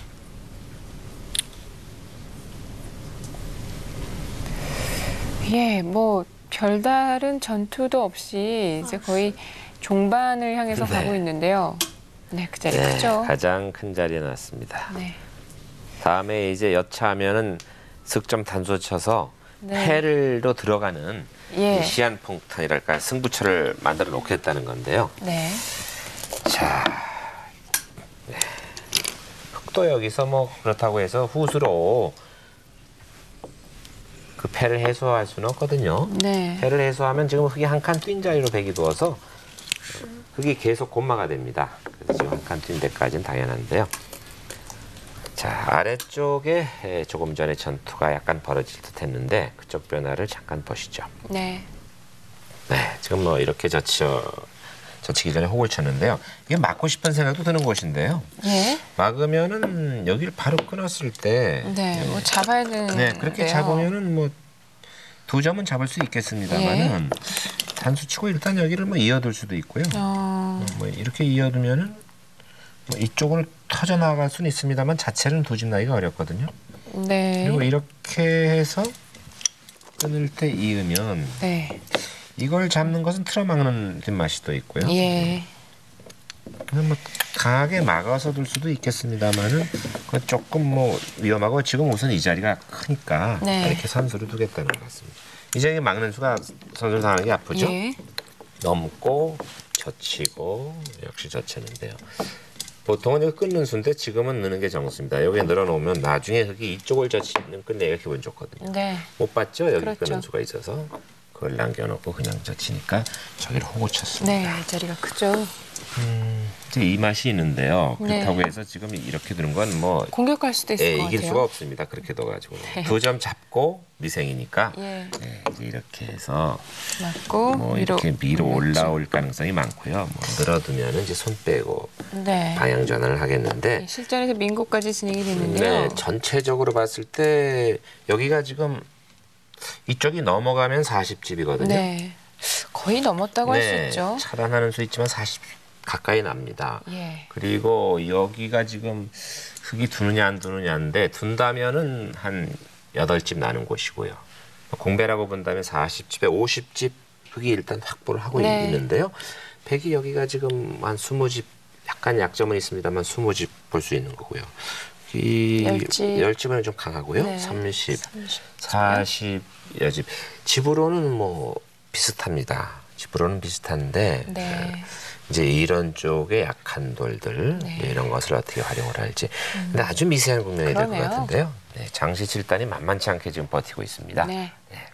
예, 뭐 별다른 전투도 없이 이제 거의 종반을 향해서 네. 가고 있는데요. 네, 그 자리 네, 크죠. 가장 큰 자리에 놨습니다. 네, 다음에 이제 여차하면은 석점 단수 쳐서 네. 패를로 들어가는 예, 시한폭탄이랄까 승부처를 만들어 놓겠다는 건데요. 네, 자, 네. 흑도 여기서 뭐 그렇다고 해서 후수로 그 패를 해소할 수는 없거든요. 네, 패를 해소하면 지금 흙이 한 칸 뛴 자리로 백이 두어서 흙이 계속 곤마가 됩니다. 그래서 지금 한 칸 뛴 데까지는 당연한데요. 자, 아래쪽에 조금 전에 전투가 약간 벌어질 듯 했는데 그쪽 변화를 잠깐 보시죠. 네, 네, 지금 뭐 이렇게 젖히기 전에 호구를 쳤는데요. 이게 막고 싶은 생각도 드는 곳인데요. 예, 막으면은 여기를 바로 끊었을 때 네, 뭐 잡아야 되는데요. 네, 그렇게 잡으면은 뭐 2점은 잡을 수 있겠습니다만은 단수 치고 일단 여기를 뭐 이어둘 수도 있고요. 뭐 이렇게 이어두면은 뭐 이쪽을 터져 나갈 수는 있습니다만 자체는 두 집 나기가 어렵거든요. 네, 그리고 이렇게 해서 끊을 때 이으면 네, 이걸 잡는 것은 틀어막는 뒷맛이 또 있고요. 예, 그냥 뭐 강하게 막아서 둘 수도 있겠습니다만은 그건 조금 뭐 위험하고 지금 우선 이 자리가 크니까 네. 이렇게 선수를 두겠다는 것 같습니다. 이제 막는 수가 선수상하기 아프죠? 예. 넘고 젖히고 역시 젖히는데요. 보통은 이거 끊는 수인데 지금은 넣는 게 정수입니다. 여기에 늘어놓으면 나중에 흙이 이쪽을 젖히는 끝내기가 기분 좋거든요. 네. 못 봤죠? 여기 그렇죠. 끊는 수가 있어서 그걸 남겨놓고 그냥 젖히니까 저기를 호구 쳤습니다. 네, 자리가 크죠. 이제 이 맛이 있는데요. 네. 그렇다고 해서 지금 이렇게 두는 건 뭐 공격할 수도 있을 것 이길 같아요. 수가 없습니다. 그렇게 둬가지고 2점 잡고 미생이니까 예. 이제 이렇게 해서 맞고 뭐 위로 이렇게 위로 올렸죠. 올라올 가능성이 많고요. 뭐 늘어두면 이제 손 빼고 네. 방향 전환을 하겠는데 실전에서 민고까지 진행이 됐는데요. 네, 전체적으로 봤을 때 여기가 지금 이쪽이 넘어가면 40집이거든요. 네. 거의 넘었다고 할 수 있죠. 차단하는 수 있지만 40 가까이 납니다. 예. 그리고 여기가 지금 흙이 두느냐 안 두느냐인데 둔다면은 한 8집 나는 곳이고요. 공배라고 본다면 40집에 50집 흙이 일단 확보를 하고 네. 있는데요. 백이 여기가 지금 한 20집 약간 약점은 있습니다만 20집 볼 수 있는 거고요. 이 10집은 좀 강하고요. 네. 30, 40여 집. 집으로는 뭐 비슷합니다. 집으로는 비슷한데 네. 이제 이런 쪽에 약한 돌들 네. 이런 것을 어떻게 활용을 할지. 근데 아주 미세한 국면이 될 것 그러네요. 같은데요. 네, 장시 7단이 만만치 않게 지금 버티고 있습니다. 네.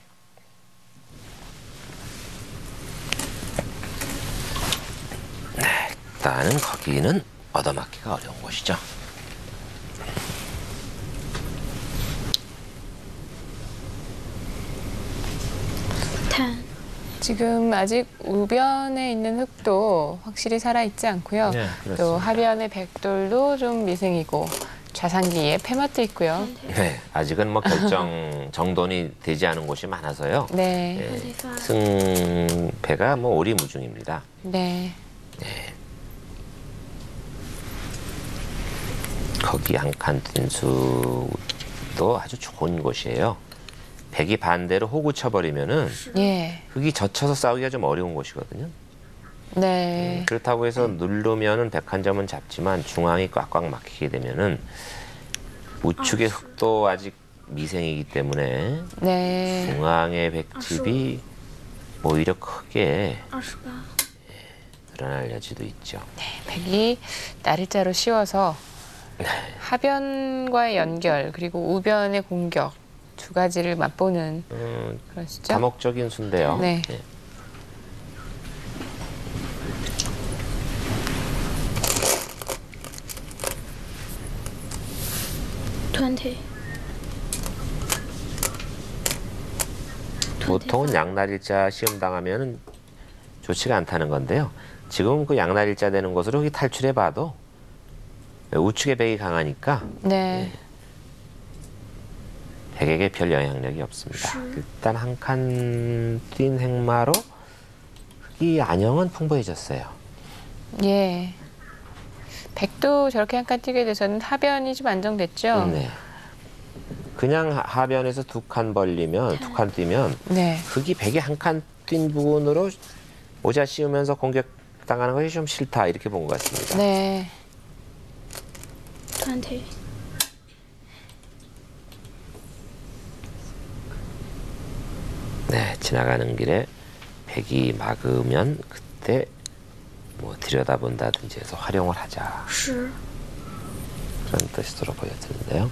일단은 거기는 얻어맞기가 어려운 곳이죠. 탄. 지금 아직 우변에 있는 흙도 확실히 살아있지 않고요. 네, 그렇습니다. 또 하변의 백돌도 좀 미생이고 좌상기에 폐맛도 있고요. 네, 아직은 뭐 결정 정돈이 되지 않은 곳이 많아서요. 네. 승패가 뭐 오리무중입니다. 네. 거기 한 칸 뛴 수도 아주 좋은 곳이에요. 백이 반대로 호구 쳐버리면은 예. 흙이 젖혀서 싸우기가 좀 어려운 곳이거든요. 네. 그렇다고 해서 누르면은 101점은 잡지만 중앙이 꽉꽉 막히게 되면은 우측의 흙도 아직 미생이기 때문에 네. 중앙의 백집이 오히려 크게 28. 드러날 여지도 있죠. 백이 날일자로 씌워서 하변과의 연결 그리고 우변의 공격 두 가지를 맛보는 그런 시죠. 다목적인 수인데요. 네. 20. 보통은 양날일자 시험 당하면은 좋지가 않다는 건데요. 지금 그 양날일자 되는 것으로 여기 탈출해 봐도 우측의 백이 강하니까 네. 백에게 별 영향력이 없습니다. 일단 한 칸 뛴 행마로 흙이 안형은 풍부해졌어요. 예. 백도 저렇게 한 칸 뛰게 돼서는 하변이 좀 안정됐죠. 네. 그냥 하변에서 2칸 벌리면 2칸 뛰면 네. 흙이 백이 한 칸 뛴 부분으로 모자 씌우면서 공격당하는 것이 좀 싫다 이렇게 본 것 같습니다. 네. 20. 네, 지나가는 길에 백이 막으면 그때 뭐 들여다본다든지 해서 활용을 하자 10. 그런 뜻으로 보여지는데요.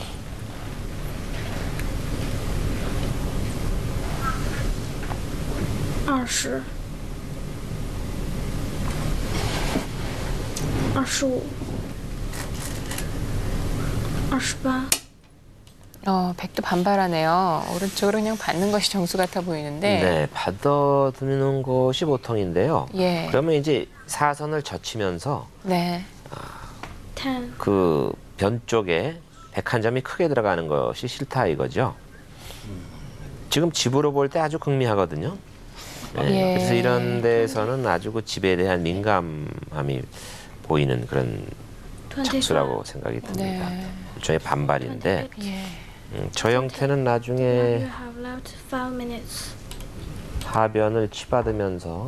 20. 25. 28. 백도 반발하네요. 오른쪽으로 그냥 받는 것이 정수 같아 보이는데. 네, 받아두는 것이 보통인데요. 예. 그러면 이제 사선을 젖히면서 네. 10. 그 변 쪽에 101점이 크게 들어가는 것이 싫다 이거죠. 지금 집으로 볼 때 아주 극미하거든요. 네, 예. 그래서 이런 데서는 아주 그 집에 대한 민감함이 보이는 그런 25. 착수라고 생각이 듭니다. 네. 일종의 반발인데 예. 저 형태는 Now 나중에 you have left 5 minutes. 하변을 치받으면서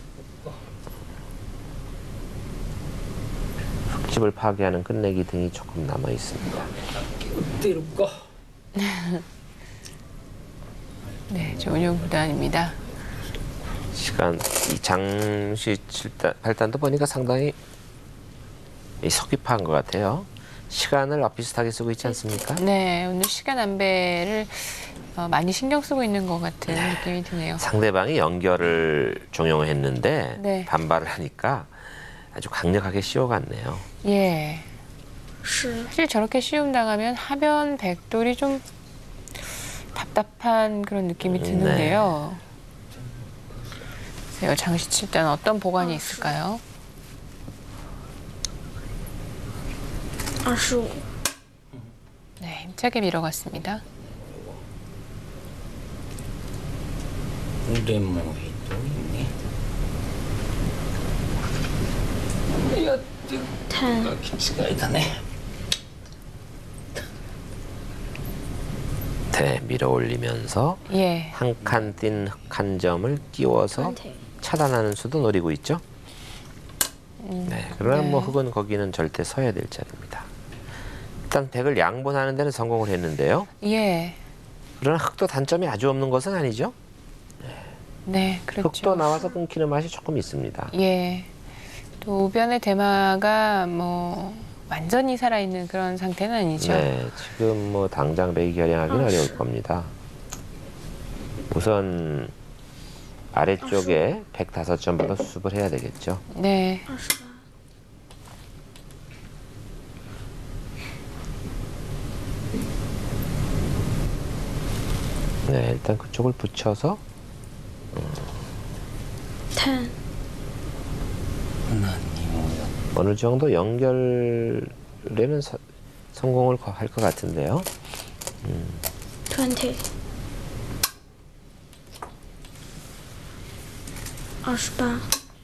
흙집을 파괴하는 끝내기 등이 조금 남아 있습니다. 네, 조은영 구단입니다. 시간 이 장시 7단, 8단도 보니까 상당히 서귀파한 것 같아요. 시간을 비슷하게 쓰고 있지 않습니까? 네, 오늘 시간 안배를 많이 신경 쓰고 있는 것 같은 느낌이 드네요. 상대방이 연결을 종용했는데 네. 반발을 하니까 아주 강력하게 씌워갔네요. 예. 是 사실 저렇게 시움 당하면 하변 백돌이 좀 답답한 그런 느낌이 드는데요. 글쎄요, 장시 7단 어떤 보관이 있을까요? 25 네, 힘차게 밀어갔습니다. レモンひどいね。やってる 10 が疲れたね。 네, 밀어 올리면서 예. 한 칸 띈 한 점을 끼워서 20 차단하는 수도 노리고 있죠. 네, 그러나 네. 뭐 흑은 거기는 절대 서야 될 자리입니다. 일단 백을 양분하는 데는 성공을 했는데요. 예. 그러나 흑도 단점이 아주 없는 것은 아니죠. 네, 그렇죠. 흑도 나와서 끊기는 맛이 조금 있습니다. 예. 또 우변의 대마가 뭐 완전히 살아있는 그런 상태는 아니죠. 네, 지금 뭐 당장 백이 결행하기는 어려울 겁니다. 우선 아래쪽에 105점부터 수습을 해야 되겠죠. 네. 28 네, 일단 그쪽을 붙여서 10 何にもやっ 어느 정도 연결에는 성공을 할 것 같은데요. 20 28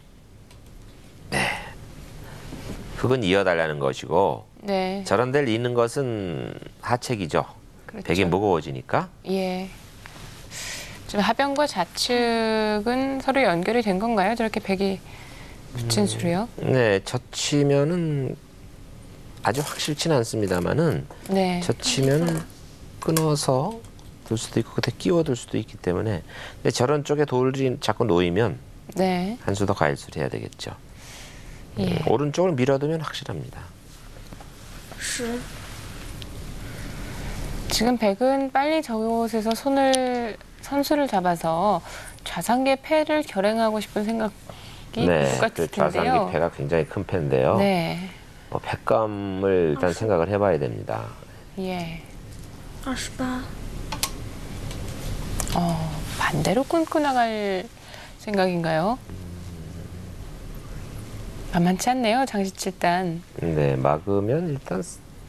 흑은 이어달라는 것이고 네. 저런 데를 잇는 것은 하책이죠. 그렇죠. 백이 무거워지니까. 예. 좀 하변과 좌측은 서로 연결이 된 건가요? 저렇게 백이 붙인 수로요? 네, 젖히면은 아주 확실치는 않습니다만은 네. 젖히면 끊어서 둘 수도 있고 그때 끼워둘 수도 있기 때문에 근데 저런 쪽에 돌이 자꾸 놓이면 네. 한 수 더 가일수를 해야 되겠죠. 예. 오른쪽을 밀어두면 확실합니다. 10 지금 백은 빨리 저곳에서 선수를 잡아서 좌상계 패를 결행하고 싶은 생각이 네, 같을 그 좌상기 텐데요. 패가 굉장히 큰 패인데요. 네. 패감을 일단 생각을 해봐야 됩니다. 예. 28 반대로 끊고 나갈 생각인가요? 만만치 않네요, 장시 7단. 네, 막으면 일단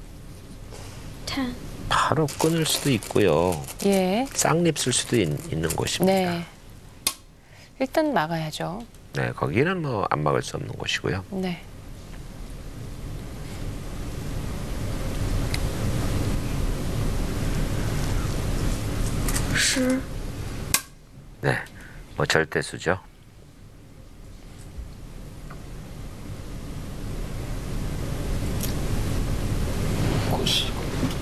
10 바로 끊을 수도 있고요. 예. 쌍립 쓸 수도 있는 곳입니다. 네. 일단 막아야죠. 네, 거기는 뭐 안 막을 수 없는 곳이고요. 네. 네, 뭐 절대수죠. 腰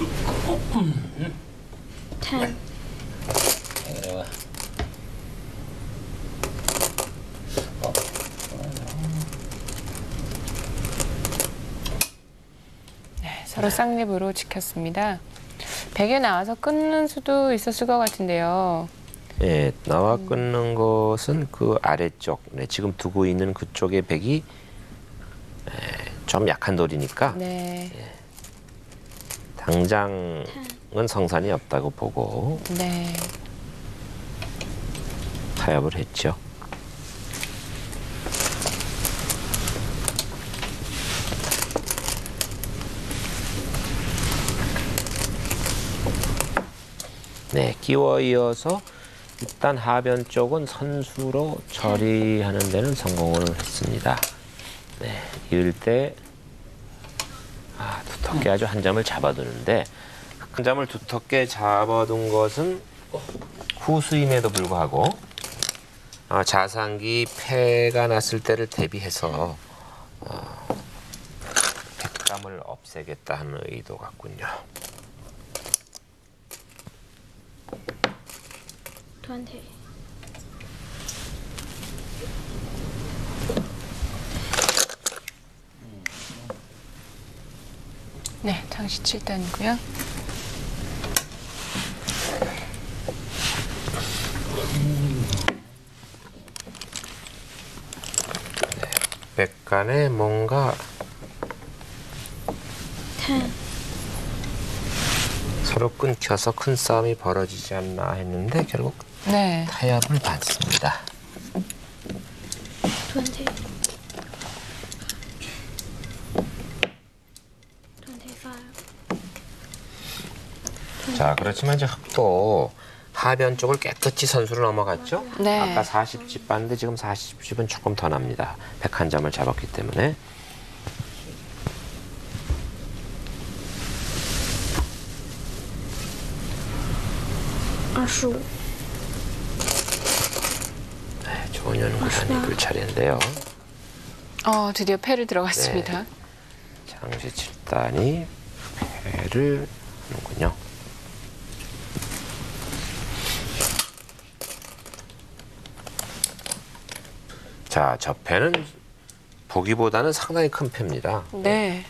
10 これは 네, 서로 쌍립으로 지켰습니다. 백에 나와서 끊는 수도 있었을 것 같은데요. 예, 나와 끊는 것은 그 아래쪽, 네, 지금 두고 있는 그쪽의 백이 좀 약한 돌이니까 네. 당장은 성산이 없다고 보고 네. 타협을 했죠. 네, 끼워 이어서 일단 하변 쪽은 선수로 처리하는 데는 성공을 했습니다. 네, 이을 때 두텁게 아주 한 점을 잡아두는데 한 점을 두텁게 잡아둔 것은 후수임에도 불구하고 자상기 패가 났을 때를 대비해서 백감을 없애겠다 하는 의도 같군요. 20. 네, 장시 7단이고요. 백간에 뭔가 10. 서로 끊겨서 큰 싸움이 벌어지지 않나 했는데 결국 네. 타협을 받습니다. 20. 25. 자, 그렇지만 이제 흑도 하변 쪽을 깨끗이 선수로 넘어갔죠? 네. 아까 40집 봤는데 지금 40집은 조금 더 납니다. 101점을 잡았기 때문에. 25. 네, 조은현 구단이 볼 차례인데요. 드디어 패를 들어갔습니다. 장시 7단이 패를 하는군요. 자, 저 패는 보기보다는 상당히 큰 패입니다. 네.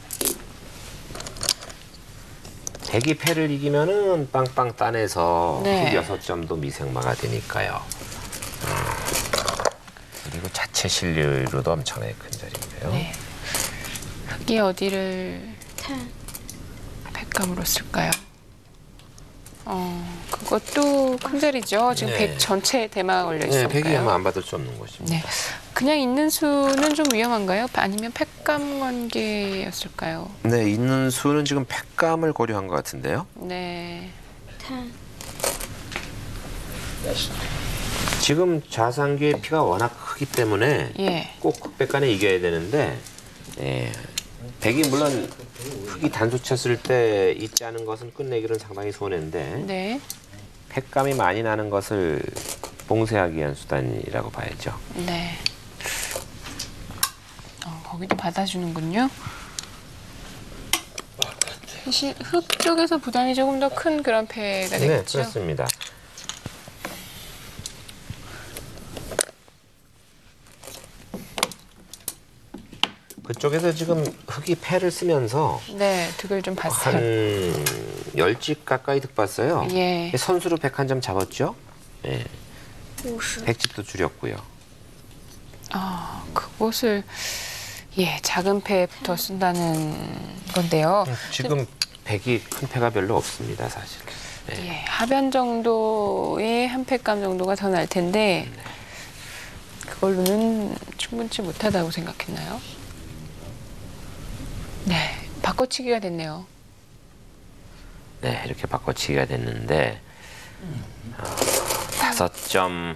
백이 패를 이기면은 빵빵 따내서 네. 6점도 미생마가 되니까요. 그리고 자체 실력으로도 엄청나게 큰 자리인데요. 네. 흑이 어디를 10. 백감으로 쓸까요? 그것도 큰 자리죠. 지금 네. 백 전체 대마가 걸려 네, 있으니까요. 백이 아마 안 받을 수 없는 것입니다. 네. 그냥 있는 수는 좀 위험한가요? 아니면 팩감 관계였을까요? 네, 있는 수는 지금 패감을 고려한 것 같은데요. 네. 10. 지금 좌상귀의 피가 워낙 크기 때문에 예. 꼭 흑백간에 이겨야 되는데 백이 물론 흑이 단수 쳤을 때 잊지 않은 것은 끝내기는 상당히 손해인데 네. 패감이 많이 나는 것을 봉쇄하기 위한 수단이라고 봐야죠. 네. 거기도 받아주는군요. 사실 흑 쪽에서 부담이 조금 더 큰 그런 패가 네, 되겠죠. 그렇습니다. 그쪽에서 지금 흑이 패를 쓰면서 네, 득을 좀 한 봤어요. 10집 가까이 득 봤어요. 예. 선수로 101점 잡았죠. 예. 50. 100집도 줄였고요. 그곳을 작은 패부터 쓴다는 건데요. 지금 100이 큰 패가 별로 없습니다, 사실. 네. 예, 하변 정도의 한 패감 정도가 더 날 텐데 그걸로는 충분치 못하다고 생각했나요? 네, 바꿔치기가 됐네요. 네, 이렇게 바꿔치기가 됐는데 5점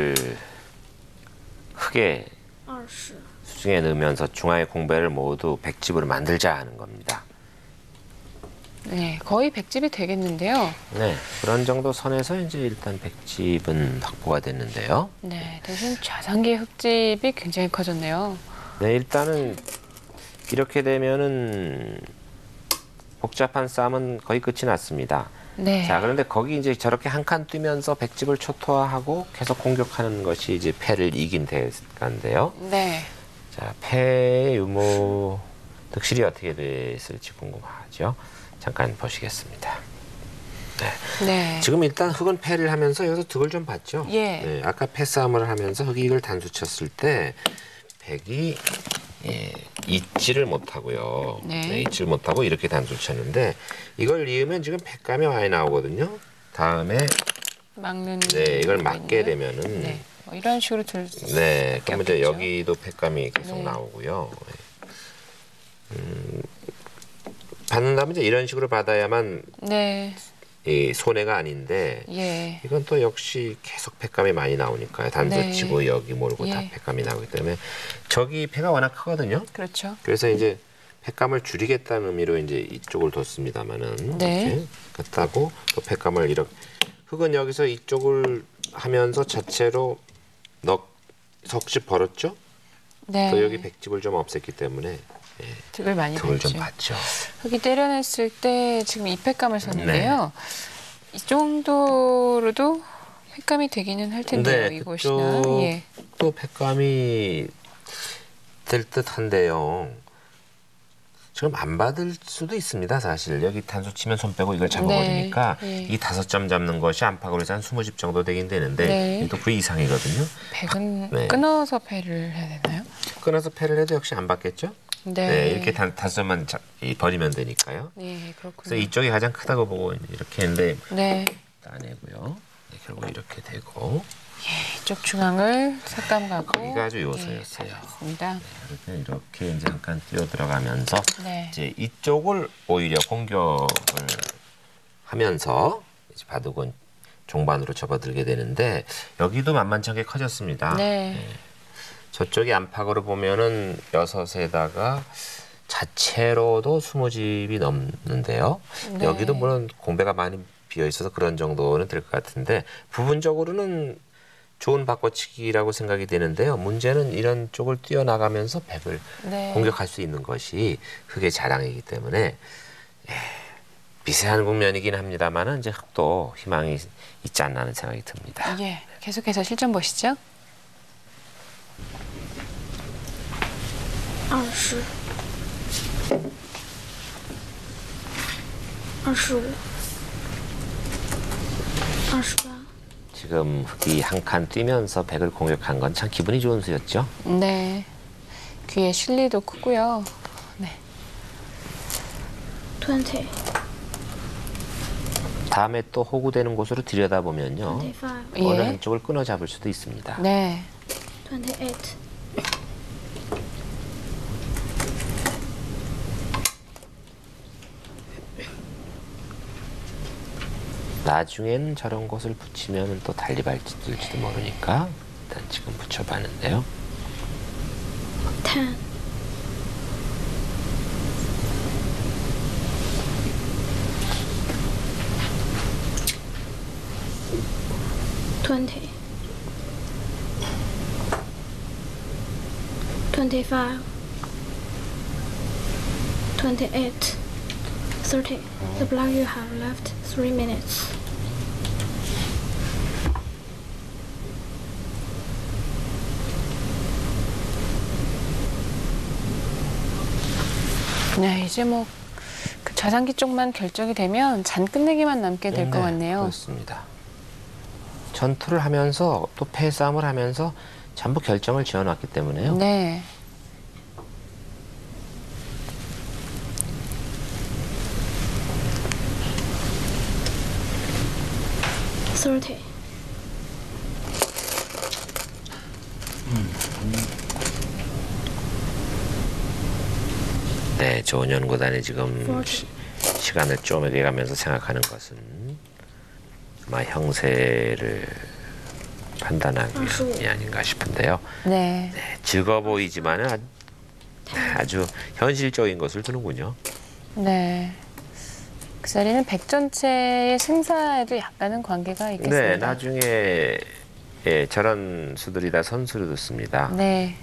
흑에 20. 수중에 넣으면서 중앙의 공배를 모두 100집으로 만들자 하는 겁니다. 네, 거의 100집이 되겠는데요. 네, 그런 정도 선에서 이제 일단 100집은 확보가 됐는데요. 네, 대신 좌상기 흑집이 굉장히 커졌네요. 네, 일단은 이렇게 되면은 복잡한 싸움은 거의 끝이 났습니다. 네, 자, 그런데 거기 이제 저렇게 한 칸 뛰면서 100집을 초토화하고 계속 공격하는 것이 이제 패를 이긴 대가인데요. 네, 자, 패의 유무 득실이 어떻게 됐을지 궁금하죠. 잠깐 보시겠습니다. 네. 네, 지금 일단 흑은 패를 하면서 여기서 득을 좀 봤죠. 예. 네, 아까 패싸움을 하면서 흑이 이걸 단수 쳤을 때 백이 잊지를 못하고요. 네. 잊지를 못하고 이렇게 단수 쳤는데 이걸 이으면 지금 패감이 많이 나오거든요. 다음에 막는. 이걸 거가 막게 있네요. 되면은 네, 이런 식으로 들. 네, 그러면 이제 없겠죠. 여기도 패감이 계속 네. 나오고요. 받는다면 이제 이런 식으로 받아야만 네, 이 손해가 아닌데 예, 이건 또 역시 계속 패감이 많이 나오니까요. 단수치고 네. 여기 몰고 다 예. 패감이 나오기 때문에 저기 패가 워낙 크거든요. 그렇죠. 그래서 이제 패감을 줄이겠다는 의미로 이제 이쪽을 뒀습니다만은 네. 이렇게 갔다고 또 패감을 이렇게 흑은 여기서 이쪽을 하면서 자체로 석집 벌었죠. 네, 또 여기 100집을 좀 없앴기 때문에 득을 많이 득을 좀 봤죠. 봤죠. 흑이 때려냈을 때 지금 2패감을 썼는데요. 이 정도로도 횟감이 되기는 할 텐데요. 네, 이곳이나. 예. 또 횟감이 될 듯한데요. 지금 안 받을 수도 있습니다. 사실 여기 단수 치면 손 빼고 이걸 잡아버리니까 네. 이 5점 잡는 것이 안팎으로 해서 한 20집 정도 되긴 되는데 네. 또 그 이상이거든요. 백은 네. 끊어서 패를 해야 되나요? 끊어서 패를 해도 역시 안 받겠죠? 네. 네, 이렇게 5점만 버리면 되니까요. 네, 그렇군요. 그래서 이쪽이 가장 크다고 보고 이렇게 했는데 네. 따내고요. 네, 결국 이렇게 되고 이쪽 중앙을 삭감 가고. 여기가 아주 요소였어요. 있습니다. 이렇게 이제 한 칸 뛰어 들어가면서 네. 이제 이쪽을 오히려 공격을 하면서 이제 바둑은 종반으로 접어들게 되는데 여기도 만만찮게 커졌습니다. 네. 저쪽이 안팎으로 보면은 6에다가 자체로도 20집이 넘는데요. 네. 여기도 물론 공배가 많이 비어 있어서 그런 정도는 될 것 같은데 부분적으로는 좋은 바꿔치기라고 생각이 되는데요. 문제는 이런 쪽을 뛰어나가면서 백을 네. 공격할 수 있는 것이 흑의 자랑이기 때문에 미세한 국면이긴 합니다만은 이제 흑도 희망이 있지 않나 하는 생각이 듭니다. 예. 계속해서 실전 보시죠. 20、25、28。 지금 흑이 한 칸 뛰면서 백을 공격한 건 참 기분이 좋은 수였죠. 네. 귀에 실리도 크고요. 네. 20、 다음에 또 호구되는 곳으로 들여다보면요. 25、 어느 예. 한쪽을 끊어 잡을 수도 있습니다. 네. 28。 나중에는 저런 곳을 붙이면 또 달리 발질지도 모르니까 일단 지금 붙여봤는데요. 10、 20、 25、 28、 30. The black you have left 3 minutes. 네, 이제 뭐 그 자산기 쪽만 결정이 되면 잔 끝내기만 남게 될 것 같네요. 그렇습니다. 전투를 하면서 또 패싸움을 하면서 전부 결정을 지어놨기 때문에요. 네. Thirty. 네, 조은현 구단이 지금 Forty. 시간을 쪼매게 가면서 생각하는 것은 아마 형세를 판단하기 위함이 아닌가 싶은데요. 네. 네, 즐거워 보이지만은 아주 현실적인 것을 두는군요. 네. 그 자리는 백 전체의 승사에도 약간은 관계가 있겠습니다. 네, 나중에 예, 저런 수들이 다 선수로 듣습니다. 네.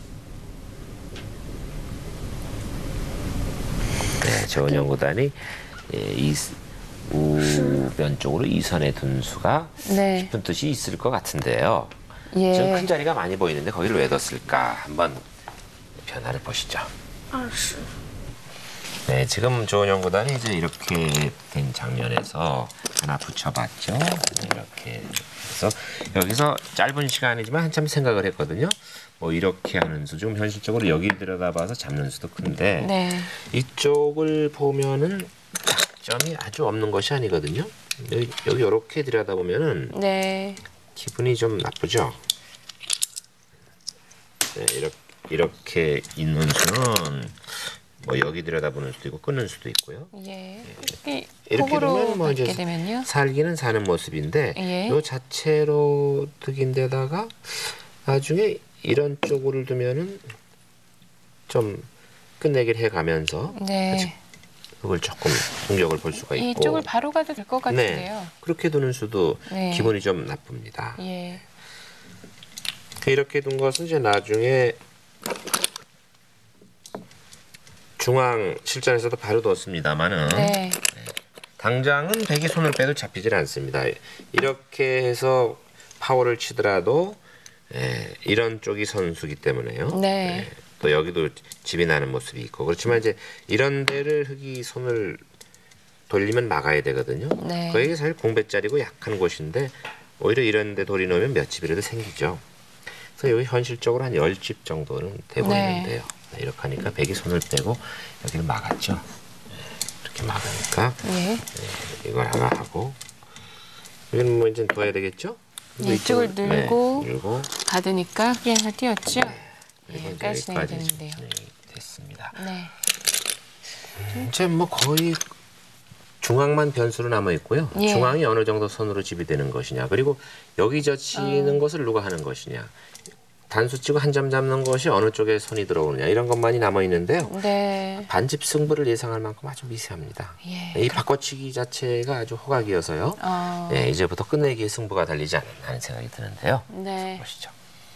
네, 조은현 구단이 예, 우변 쪽으로 이선에 둔 수가 네. 싶은 뜻이 있을 것 같은데요. 지금 예. 큰 자리가 많이 보이는데 거기를 왜 뒀을까? 한번 변화를 보시죠. 20. 네, 지금 조은현 구단이 이제 이렇게 된 장면에서 하나 붙여봤죠. 이렇게 해서 여기서 짧은 시간이지만 한참 생각을 했거든요. 뭐 이렇게 하는 수, 좀 현실적으로 여기 들여다봐서 잡는 수도 큰데 네. 이쪽을 보면은 장점이 아주 없는 것이 아니거든요. 여기 이렇게 들여다보면은 네. 기분이 좀 나쁘죠. 네, 이렇게 있는 수는 뭐 여기 들여다보는 수도 있고 끊는 수도 있고요. 예. 이렇게 이렇게 폭으로 되면 뭐 이제 받게 되면요. 살기는 사는 모습인데 예. 요 자체로 득인데다가 나중에 이런 쪽으로 두면은 좀 끝내기를 해가면서 네. 그걸 조금 공격을 볼 수가 있고 이쪽을 바로 가도 될 것 같은데요. 네, 그렇게 두는 수도 네. 기분이 좀 나쁩니다. 예. 이렇게 둔 것은 이제 나중에 중앙 실전에서도 바로 뒀습니다만은 네. 당장은 백이 손을 빼도 잡히질 않습니다. 이렇게 해서 파워를 치더라도 이런 쪽이 선수기 때문에요. 네. 또 여기도 집이 나는 모습이 있고 그렇지만 이제 이런 데를 흙이 손을 돌리면 막아야 되거든요. 네. 거기 사실 공배짜리고 약한 곳인데 오히려 이런 데 돌이 놓으면 몇 집이라도 생기죠. 그래서 여기 현실적으로 한 10집 정도는 되고 네. 있는데요. 이렇게 하니까 백이 손을 빼고 여기를 막았죠. 이렇게 막으니까 이걸 하나 하고 이건 뭐 이제 둬야 되겠죠? 네, 이쪽을 늘고 늘고 받으니까 흙이 하나 띄었죠. 그리고 이제 여기까지 진행이 여기까지 되는데요. 진행이 됐습니다. 네. 이제 뭐 거의 중앙만 변수로 남아 있고요. 예. 중앙이 어느 정도 선으로 지비되는 것이냐, 그리고 여기 젖히는 것을 누가 하는 것이냐, 단수 치고 한 점 잡는 것이 어느 쪽에 손이 들어오느냐 이런 것만이 남아 있는데요. 네. 반집 승부를 예상할 만큼 아주 미세합니다. 예. 이 바꿔치기 자체가 아주 호각이어서요. 이제부터 끝내기의 승부가 달리지 않나 하는 생각이 드는데요. 네. 보시죠.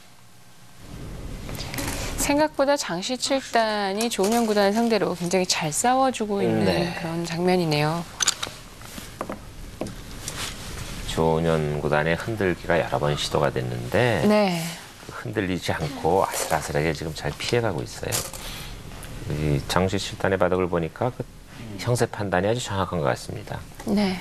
생각보다 장시 7단이 조은현 구단을 상대로 굉장히 잘 싸워주고 있는 네. 그런 장면이네요. 조은현 구단의 흔들기가 여러 번 시도가 됐는데 네. 흔들리지 않고 아슬아슬하게 지금 잘 피해가고 있어요. 이 장시 7단의 바닥을 보니까 그 형세 판단이 아주 정확한 것 같습니다. 네.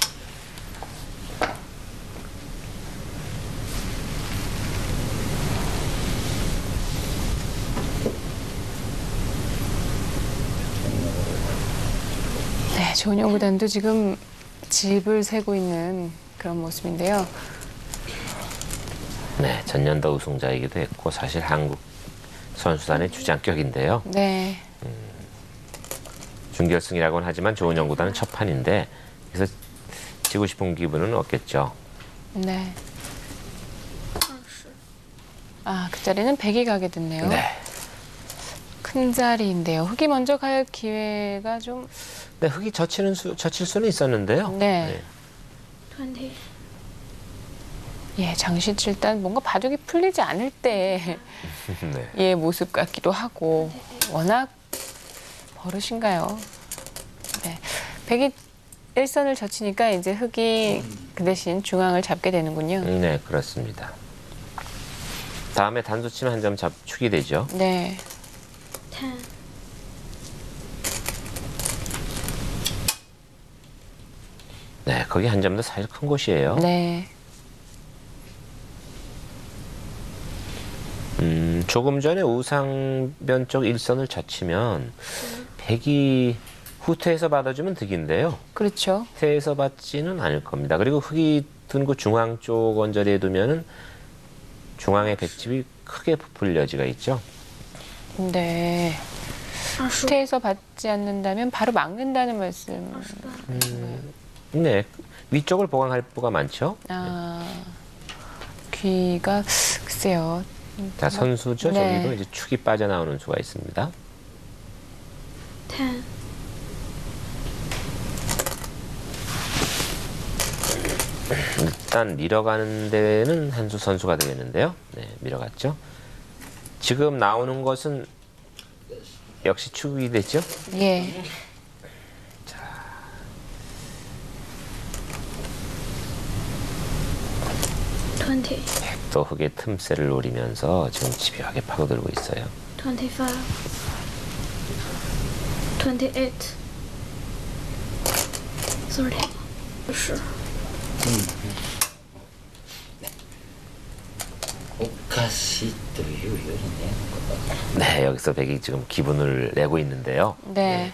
네, 조은현 구단도 지금 집을 세고 있는 그런 모습인데요. 네, 전년도 우승자이기도 했고 사실 한국 선수단의 주장격인데요. 네. 준결승이라고는 하지만 조은현 구단은 첫 판인데 그래서 지고 싶은 기분은 없겠죠. 네. 아, 그 자리는 100이 가게 됐네요. 네. 큰 자리인데요. 흙이 먼저 갈 기회가 좀 네, 흙이 젖힐 수는 있었는데요. 네. 20. 예, 장시 7단 뭔가 바둑이 풀리지 않을 때의 네. 모습 같기도 하고 워낙 버릇인가요? 네. 백이 일선을 젖히니까 이제 흙이 그 대신 중앙을 잡게 되는군요. 네, 그렇습니다. 다음에 단수 치면 한 점 축이 되죠. 네. 10. 네, 거기 한 점도 사실 큰 곳이에요. 네. 조금 전에 우상변 쪽 일선을 젖히면 백이 후퇴해서 받아주면 득인데요. 그렇죠. 퇴해서 받지는 않을 겁니다. 그리고 흙이 든 그 중앙 쪽 원자리에 두면은 중앙의 백집이 크게 부풀 여지가 있죠. 네. 20. 후퇴해서 받지 않는다면 바로 막는다는 말씀. 네, 위쪽을 보강할 부가 많죠. 아, 귀가 글쎄요. 자, 선수죠. 네. 저기도 이제 축이 빠져나오는 수가 있습니다. 10. 일단 밀어가는 데는 한수 선수가 되겠는데요. 네, 밀어갔죠. 지금 나오는 것은 역시 축이 됐죠. 예. 20. 또 흙의 틈새를 노리면서 지금 집요하게 파고들고 있어요. 25. 28. 30. 10. おかしいというよりね 네, 여기서 백이 지금 기분을 내고 있는데요. 네.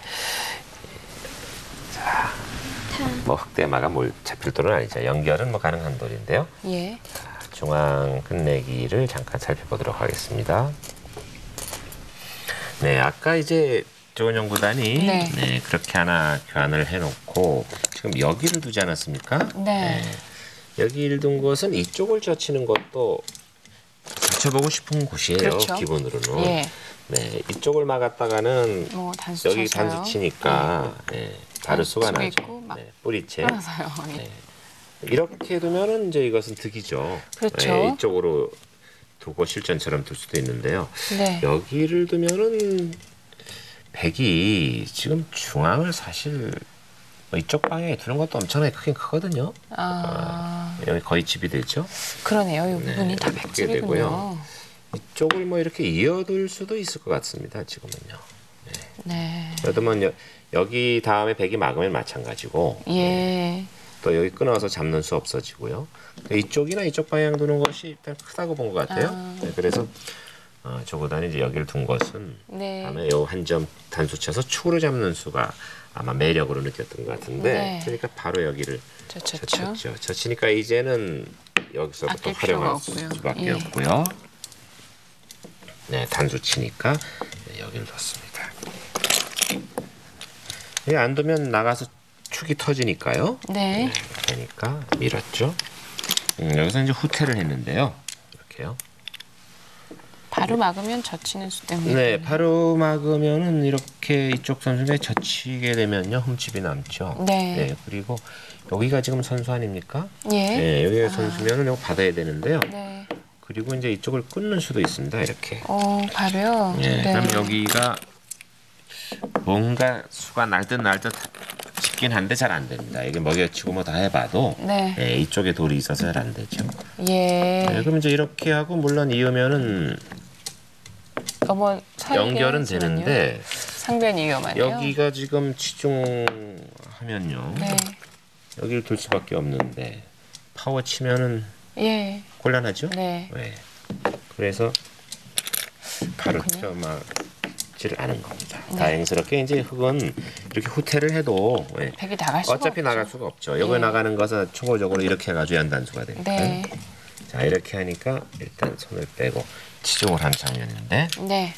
10. 뭐 흑대마가 뭘 잡힐 돌은 아니죠. 연결은 뭐 가능한 돌인데요. 예. 중앙 끝내기를 잠깐 살펴보도록 하겠습니다. 네, 아까 이제 조은현 구단이 네. 그렇게 하나 교환을 해놓고 지금 여기를 두지 않았습니까? 네. 여기를 둔 것은 이쪽을 젖히는 것도 젖혀보고 싶은 곳이에요. 그렇죠. 기본으로는. 예. 네, 이쪽을 막았다가는 뭐 단수 여기 쳐서요. 단수 치니까 바를 수가 단수 나죠. 있고 막 뿌리채. 끊어서요. 예. 네. 이렇게 두면은 이제 이것은 득이죠. 그렇죠. 이쪽으로 두고 실전처럼 둘 수도 있는데요. 네. 여기를 두면은 백이 지금 중앙을 사실 뭐 이쪽 방향에 두는 것도 엄청나게 크긴 크거든요. 여기 거의 집이 되죠. 그러네요. 이 부분이 다 크게 백집이군요. 되고요. 이쪽을 뭐 이렇게 이어둘 수도 있을 것 같습니다. 지금은요. 네. 그래도 뭐 여기 다음에 백이 막으면 마찬가지고 예. 또 여기 끊어서 잡는 수 없어지고요. 이쪽이나 이쪽 방향 두는 것이 일단 크다고 본 것 같아요. 네, 그래서 조구단이 이제 여기를 둔 것은 네. 다음에 요 한 점 단수 쳐서 축으로 잡는 수가 아마 매력으로 느꼈던 것 같은데 네. 그러니까 바로 여기를 쳤죠. 쳤죠. 쳤으니까 이제는 여기서부터 아낄 필요가 활용할 없고요. 수밖에 예. 없고요. 네, 단수 치니까 여기를 뒀습니다. 여기 안 두면 나가서 축이 터지니까요. 네. 그러니까 밀었죠. 여기서 이제 후퇴를 했는데요. 이렇게요. 바로 막으면 젖히는 수 때문에. 네, 바로 막으면은 이렇게 이쪽 선수가 젖히게 되면요 흠집이 남죠. 네. 그리고 여기가 지금 선수 아닙니까? 예. 네, 여기가 선수면은 이거 받아야 되는데요. 네. 그리고 이제 이쪽을 끊는 수도 있습니다. 이렇게. 바로요. 네, 그럼 여기가 뭔가 수가 날 듯 싶긴 한데 잘 안 됩니다. 이게 먹여치고 뭐 다 해봐도 네. 이쪽에 돌이 있어서 잘 안 되죠. 예. 네, 그럼 이제 이렇게 하고 물론 이으면은 어머, 연결은 되는데 상변이 위험하네요. 여기가 지금 치중하면요. 네. 여기를 둘 수밖에 없는데 파워 치면은 예. 곤란하죠. 네. 그래서 바로 펴막지를 않은 겁니다. 다행스럽게 이제 흙은 이렇게 후퇴를 해도 백이 나갈 수가 어차피 없죠. 나갈 수가 없죠. 여기 나가는 것은 초보적으로 이렇게 해가지고 연단수가 되니까. 네. 자 이렇게 하니까 일단 손을 빼고 치중을 한 장면인데 네.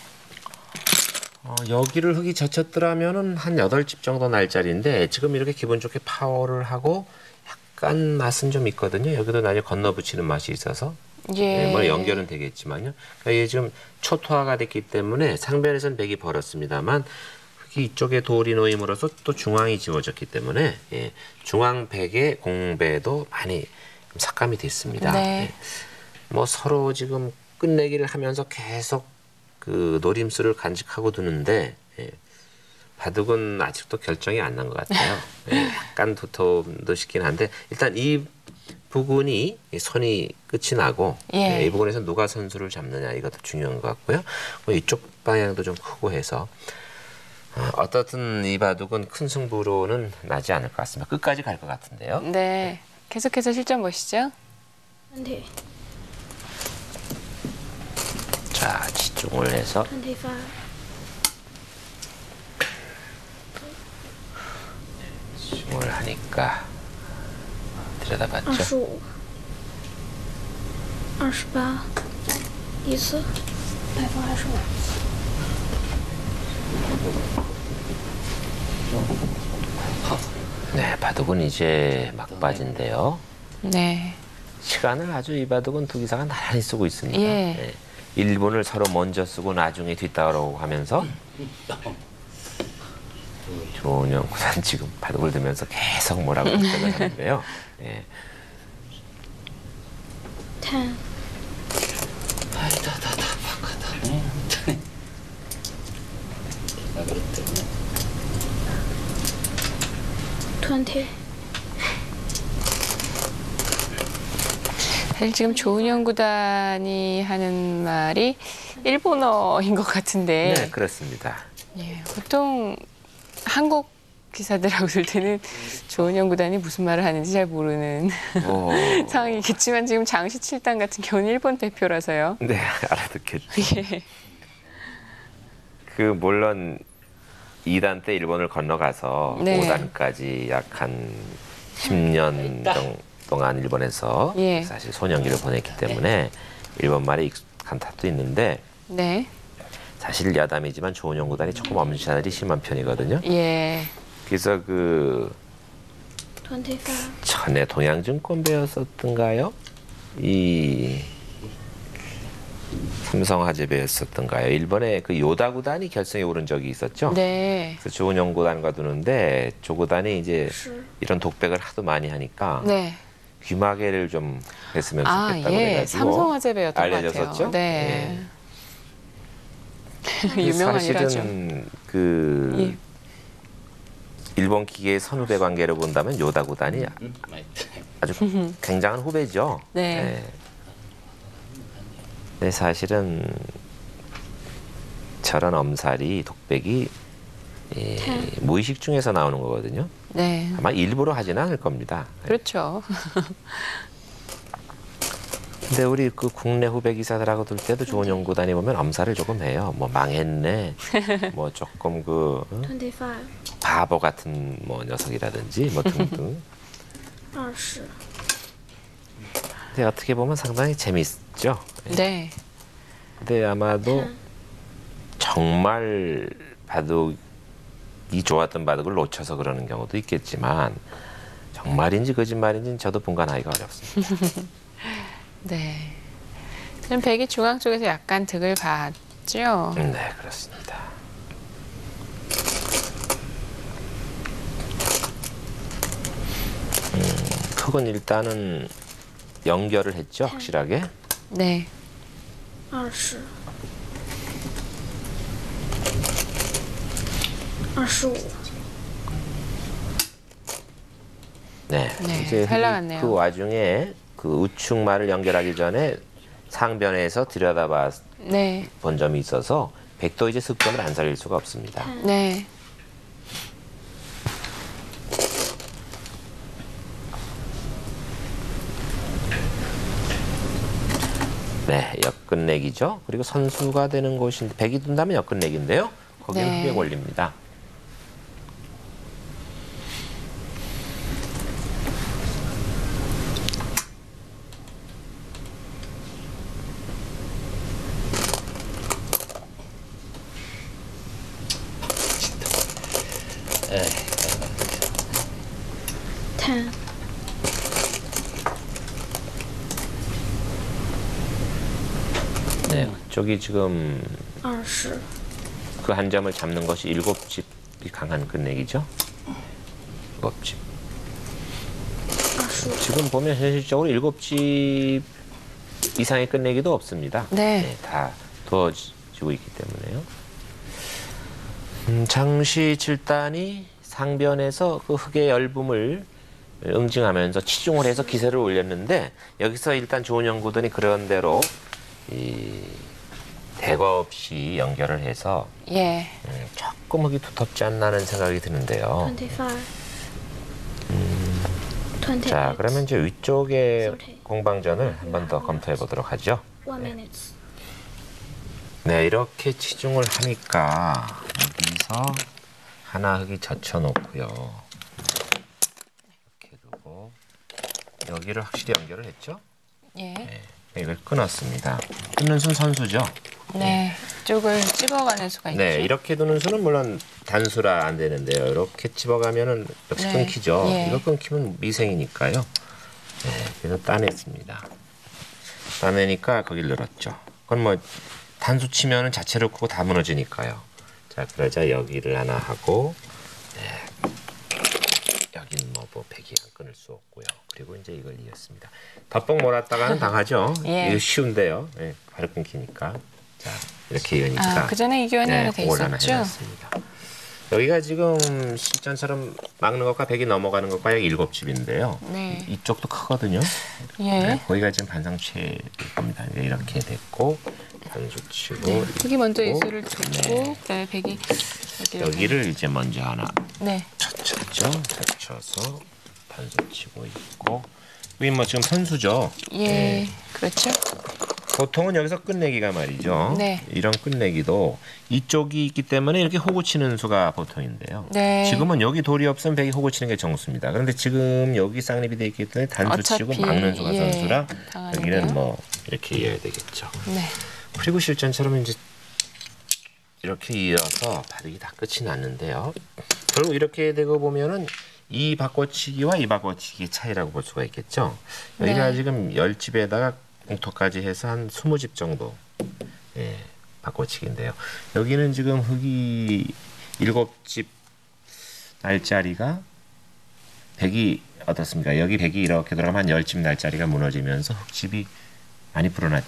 여기를 흙이 젖혔더라면은 한 8집 정도 날 자리인데 지금 이렇게 기분 좋게 파워를 하고 약간 맛은 좀 있거든요. 여기도 나중에 건너붙이는 맛이 있어서 예. 뭐 연결은 되겠지만요. 그러니까 이게 지금 초토화가 됐기 때문에 상변에선 백이 벌었습니다만 흙이 이쪽에 돌이 놓임으로써 또 중앙이 지워졌기 때문에 중앙 백의 공배도 많이 삭감이 됐습니다. 네. 뭐 서로 지금 끝내기를 하면서 계속 그 노림수를 간직하고 두는데 바둑은 아직도 결정이 안 난 것 같아요. 약간 두터움도 싶긴 한데 일단 이 부분이 손이 끝이 나고 이 부분에서 누가 선수를 잡느냐 이것도 중요한 것 같고요. 뭐 이쪽 방향도 좀 크고 해서 어떻든 이 바둑은 큰 승부로는 나지 않을 것 같습니다. 끝까지 갈 것 같은데요. 네. 계속해서 실전 보시죠. 20, 자, 집중을 해서 25, 집중을 하니까 들여다봤죠. 25, 28, 14, 125. 네, 바둑은 이제 막바지인데요. 네. 시간을 아주 이 바둑은 두 기사가 나란히 쓰고 있습니다. 예. 1분을 서로 먼저 쓰고 나중에 뒤따라오고 하면서 조은영 구단 지금 바둑을 들면서 계속 뭐라고 답변을 하는데요. 10, 나가기 때문에 20, 사실 지금 조은영 구단이 하는 말이 일본어인 것 같은데 네, 그렇습니다. 보통 한국 기사들하고 들 때는 조은영 구단이 무슨 말을 하는지 잘 모르는 상황이겠지만 지금 장시 7단 같은 경우는 일본 대표라서요. 네, 알아듣겠죠. 예. 그 물론 2단 때 일본을 건너가서 네. 5단까지 약 한 10년 동안 일본에서 예. 사실 소년기를 보냈기 때문에 일본 말에 익숙한 탓도 있는데 네. 사실 야담이지만 조은영 구단이 조금 엄지살이 심한 편이거든요. 예. 그래서 그 25, 전에 동양증권 배웠었던가요? 이 삼성화재 배웠었던가요? 일본의 그 요다 구단이 결승에 오른 적이 있었죠. 네. 그래서 조은영 구단과 두는데 조 구단이 이제 10, 이런 독백을 하도 많이 하니까 네. 귀마개를 좀 했으면 아, 좋겠다고 예. 해가지고 삼성화재 배웠던 것 알려졌었죠. 같아요. 네. 유명한 일화죠. 사실은 그 예. 일본 기계의 선후배 관계로 본다면 요다 구단이 아주 굉장한 후배죠. 네. 근데 사실은 저런 엄살이 독백이 무의식 중에서 나오는 거거든요. 네. 아마 일부러 하지는 않을 겁니다. 그렇죠. 근데 우리 그 국내 후배 기사들하고 둘 때도 조은영 구단이 보면 엄살을 조금 해요. 뭐 망했네, 뭐 조금 그 25, 바보 같은 뭐 녀석이라든지 뭐 등등. 20, 근데 어떻게 보면 상당히 재밌죠. 네. 근데 아마도 정말 바둑이 좋았던 바둑을 놓쳐서 그러는 경우도 있겠지만 정말인지 거짓말인지는 저도 분간하기가 어렵습니다. 네. 지금 백이 중앙 쪽에서 약간 득을 봤죠. 네, 그렇습니다. 흑은 일단은 연결을 했죠, 확실하게. 네. 20, 25, 네, 네, 이제 잘 나갔네요. 그 와중에 그 우측말을 연결하기 전에 상변에서 들여다봐 네. 본 점이 있어서 백도 이제 득점을 안 살릴 수가 없습니다. 네. 네, 역끝내기죠. 그리고 선수가 되는 곳인데 백이 둔다면 역끝내기인데요. 거기는 네. 흑에 걸립니다. 에 10, 네, 저기 지금 20, 그 한 점을 잡는 것이 7집이 강한 끝내기죠. 7집. 25, 지금 보면 현실적으로 7집 이상의 끝내기도 없습니다. 네. 다 두어지고 있기 때문에요. 장시 7단이 상변에서 그 흑의 열붐을 응징하면서 치중을 해서 기세를 올렸는데 여기서 일단 조은영 구단이 그런 대로 이 대거 없이 연결을 해서 예. 조금 흑이 두텁지 않나는 생각이 드는데요. 25, 28, 자, 그러면 이제 위쪽의 오케이. 공방전을 한 번 더 검토해 보도록 하죠. 1 minute. 네, 이렇게 치중을 하니까 여기서 하나 흑이 젖혀놓고요. 이렇게 두고 여기를 확실히 연결을 했죠. 예. 네, 이걸 끊었습니다. 끊는 순 선수죠. 네. 쪽을 찝어가는 수가 있죠. 네, 이렇게 두는 수는 물론 단수라 안 되는데요. 이렇게 집어가면은 역시 네. 끊기죠. 예. 이거 끊기면 미생이니까요. 네, 그래서 따냈습니다. 따내니까 거기를 늘었죠. 그건 뭐 단수 치면은 자체로 크고 다 무너지니까요. 자, 그러자 여기를 하나 하고, 네. 여긴 뭐 백이 안 끊을 수 없고요. 그리고 이제 이걸 이었습니다. 덧벅 몰았다가는 당하죠. 예. 이거 쉬운데요. 네, 바로 끊기니까. 자, 이렇게 이으니까. 아, 그 전에 이교환이 하나 돼 그걸 하나 있었죠. 해놨습니다. 여기가 지금 실전처럼 막는 것과 백이 넘어가는 것과 약 7집인데요. 네. 이쪽도 크거든요. 예. 네, 거기가 지금 반상체일 겁니다. 이제 이렇게 됐고 단수 치고 흑이 먼저 있고, 이수를 줬고 네. 그다음에 백이 여기를 이제 먼저 하나 네. 젖혔죠. 젖혀서 단수 치고 있고 여기 뭐 지금 선수죠. 예. 네. 그렇죠. 보통은 여기서 끝내기가 말이죠. 네. 이런 끝내기도 이쪽이 있기 때문에 이렇게 호구 치는 수가 보통인데요. 네. 지금은 여기 돌이 없으면 백이 호구 치는 게 정수입니다. 그런데 지금 여기 쌍립이 돼 있기 때문에 단수 치고 어차피, 막는 수가 예, 선수라 당하는데요. 여기는 뭐 이렇게 이어야 되겠죠. 네. 그리고 실전처럼 이제 이렇게 이어서 바둑이 다 끝이 났는데요. 결국 이렇게 되고 보면은 이 바꿔치기와 이 바꿔치기의 차이라고 볼 수가 있겠죠. 여기가 네. 지금 10집에다가 공토까지 해서 한 20집 정도 예, 바꿔치기인데요. 여기는 지금 흑이 7집 날짜리가 백이 어떻습니까? 여기 백이 이렇게 들어가면 한 10집 날짜리가 무너지면서 흑집이 많이 불어났죠.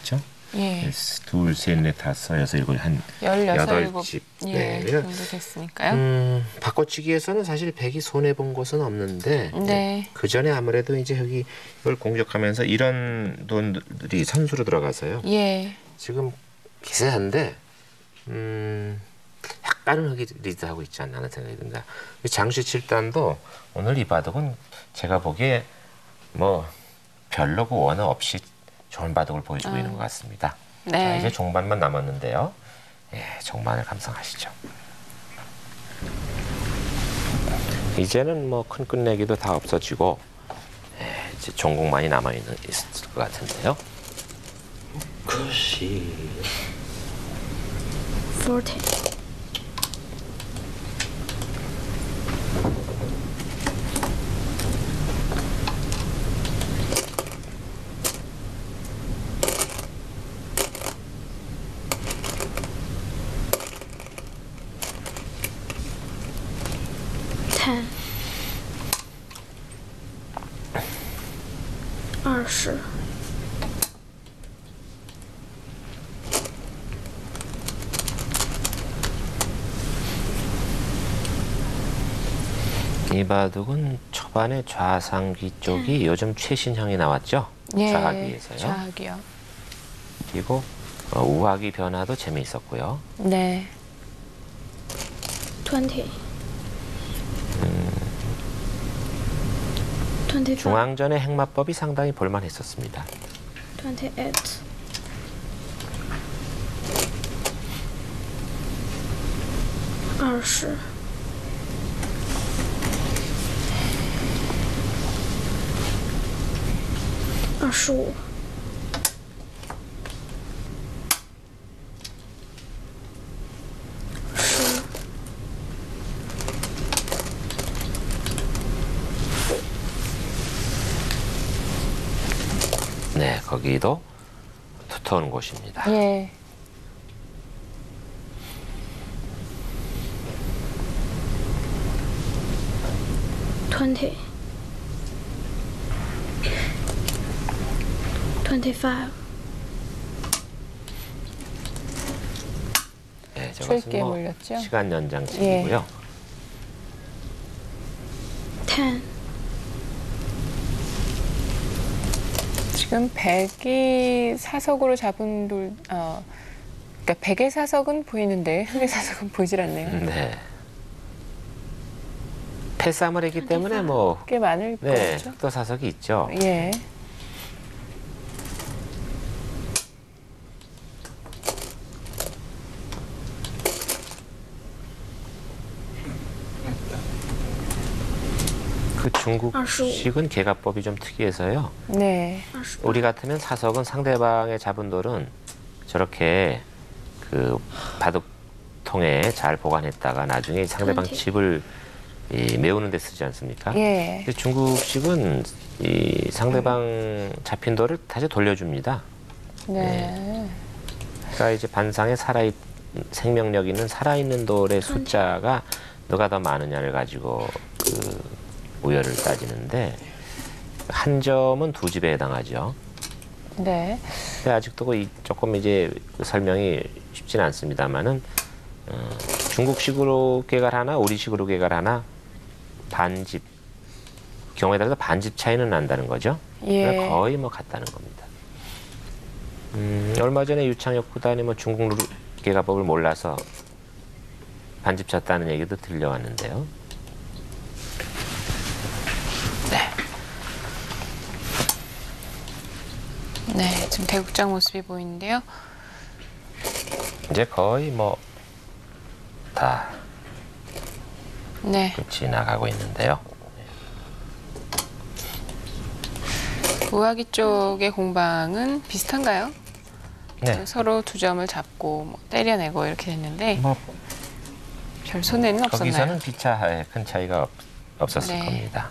예. 둘, 셋, 넷, 다섯, 여섯, 일곱, 한 16, 8집. 예, 네. 정도 됐으니까요. 바꿔치기에서는 사실 백이 손해 본 것은 없는데 네. 그 전에 아무래도 이제 여기 이걸 공격하면서 이런 돈들이 선수로 들어가서요. 예. 지금 기세한데 약간은 흙이 리드하고 있지 않나 하는 생각이 듭니다. 장시 7단도 오늘 이 바둑은 제가 보기에 뭐 별로고 원어 없이 좋은 바둑을 보여주고 있는 것 같습니다. 네. 자, 이제 종반만 남았는데요. 예, 종반을 감상하시죠. 이제는 뭐 큰 끝내기도 다 없어지고 이제 종국만이 남아있을 것 같은데요. おかしい 14. Ten. 20. 이 바둑은 초반에 좌상귀 쪽이 요즘 최신형이 나왔죠. 예. 좌하귀에서요. 좌하귀요. 그리고 우하귀 변화도 재미있었고요. 네. 20. 25. 중앙전의 행마법이 상당히 볼만했었습니다. 28. 20. 25. 10. 네, 거기도 두터운 곳입니다. 예. 20. 25. 네, 짧게 저것은 뭐 몰렸죠? 시간 연장식이고요. 10. 지금 백이 사석으로 잡은 돌, 그러니까 백의 사석은 보이는데 흑의 사석은 보이질 않네요. 네. 패싸움을 했기 때문에 뭐 꽤 많을 네, 거죠. 흑도 사석이 있죠. 예. 그 중국식은 계가법이 좀 특이해서요. 네. 25. 우리 같으면 사석은 상대방의 잡은 돌은 저렇게 그 바둑통에 잘 보관했다가 나중에 상대방 그렇지. 집을 메우는 데 쓰지 않습니까? 예. 근데 중국식은 이 상대방 잡힌 돌을 다시 돌려줍니다. 네. 그러니까 이제 반상에 생명력 있는 살아있는 돌의 숫자가 누가 더 많으냐를 가지고 그 우열을 따지는데 한 점은 두 집에 해당하죠. 네. 근데 아직도 조금 이제 그 설명이 쉽지는 않습니다만은 중국식으로 개발하나 우리식으로 개발하나 반집 경우에 따라서 반집 차이는 난다는 거죠. 예. 그러니까 거의 뭐 같다는 겁니다. 얼마 전에 유창혁 구단이 뭐 중국 계가법을 몰라서 반집 쳤다는 얘기도 들려왔는데요. 네. 지금 대국장 모습이 보이는데요. 이제 거의 뭐 다 네. 끝이 나가고 있는데요. 우하기 쪽의 공방은 비슷한가요? 네. 서로 두 점을 잡고 뭐 때려내고 이렇게 됐는데 뭐 별 손해는 없었나요? 거기서는 비차에 큰 차이가 없었을 네. 겁니다.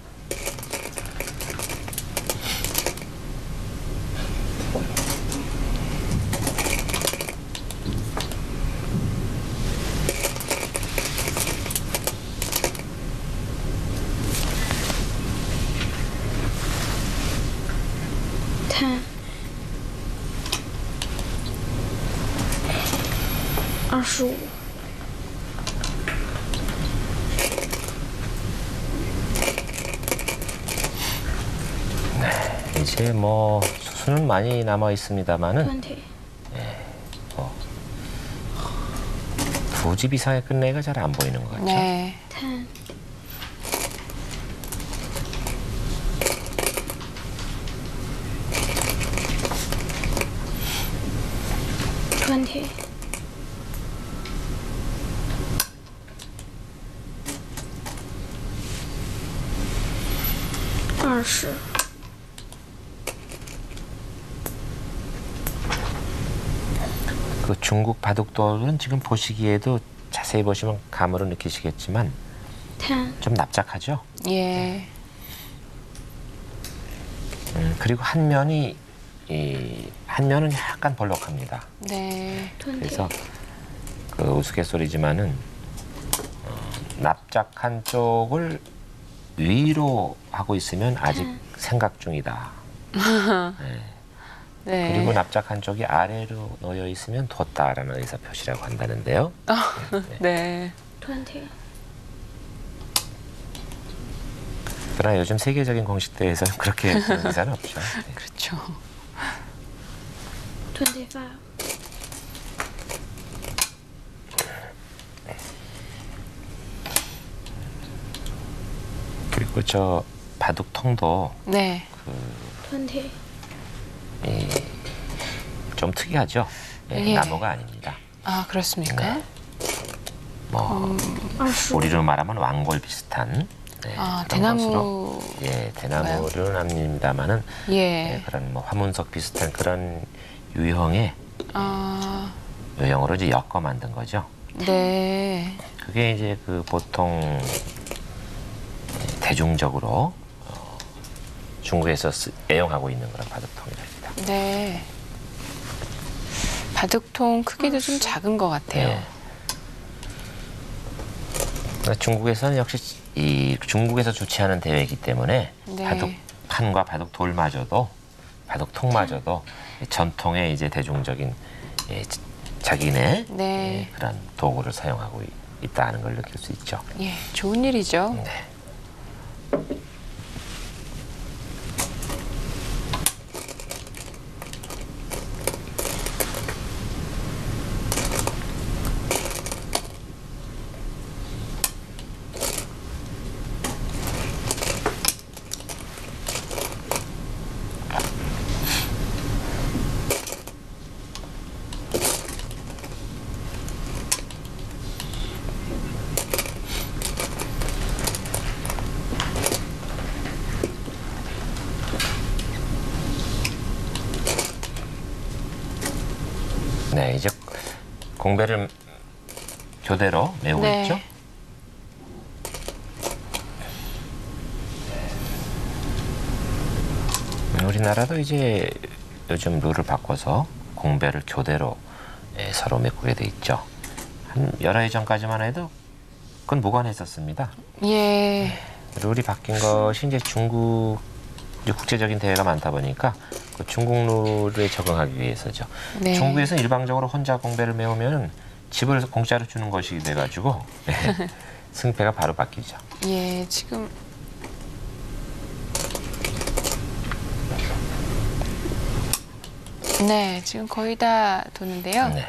25 이제 뭐 수는 많이 남아 있습니다만은 20 두 집 이상의 끝내가 잘 안 보이는 것 같죠? 네. 10 20 20 그 중국 바둑돌은 지금 보시기에도 자세히 보시면 감으로 느끼시겠지만 10 좀 납작하죠? 예. 그리고 한 면이 한 면은 약간 벌럭합니다. 네. 20 그래서 그 우스갯소리지만은 납작한 쪽을 위로 하고 있으면 아직 생각 중이다. 네. 그리고 납작한 쪽이 아래로 놓여 있으면 뒀다라는 의사 표시라고 한다는데요. 네. 20 그러나 요즘 세계적인 공식대에서는 그렇게 그런 의사는 없죠. 네. 그렇죠. 25 그리고 저 바둑통도 네. 20 좀 특이하죠. 네, 예. 나무가 아닙니다. 아, 그렇습니까? 네. 뭐 25 우리로 말하면 왕골 비슷한 아, 그런 대나무. 것으로, 예, 대나무는 아닙니다만은 예. 그런 뭐 화문석 비슷한 그런 유형의 아, 유형으로 이제 엮어 만든 거죠. 네. 그게 이제 그 보통 대중적으로 중국에서 애용하고 있는 그런 바둑통이랍니다. 네. 바둑통 크기도 좀 작은 것 같아요. 예. 그러니까 중국에서는 역시 이 중국에서 주최하는 대회이기 때문에 네. 바둑판과 바둑돌마저도 바둑통마저도 전통의 이제 대중적인 자기네 네. 그런 도구를 사용하고 있다는 걸 느낄 수 있죠. 예, 좋은 일이죠. 네. 네, 이제 공배를 교대로 메우고 네. 있죠. 우리나라도 이제 요즘 룰을 바꿔서 공배를 교대로 서로 메꾸게 돼 있죠. 한 여러 해 전까지만 해도 그건 무관했었습니다. 예. 룰이 바뀐 것이 이제 중국 이제 국제적인 대회가 많다 보니까 그 중국 룰에 적응하기 위해서죠. 네. 중국에서는 일방적으로 혼자 공배를 메우면 집을 공짜로 주는 것이 돼가지고 승패가 바로 바뀌죠. 예, 지금 네, 지금 거의 다 도는데요. 네.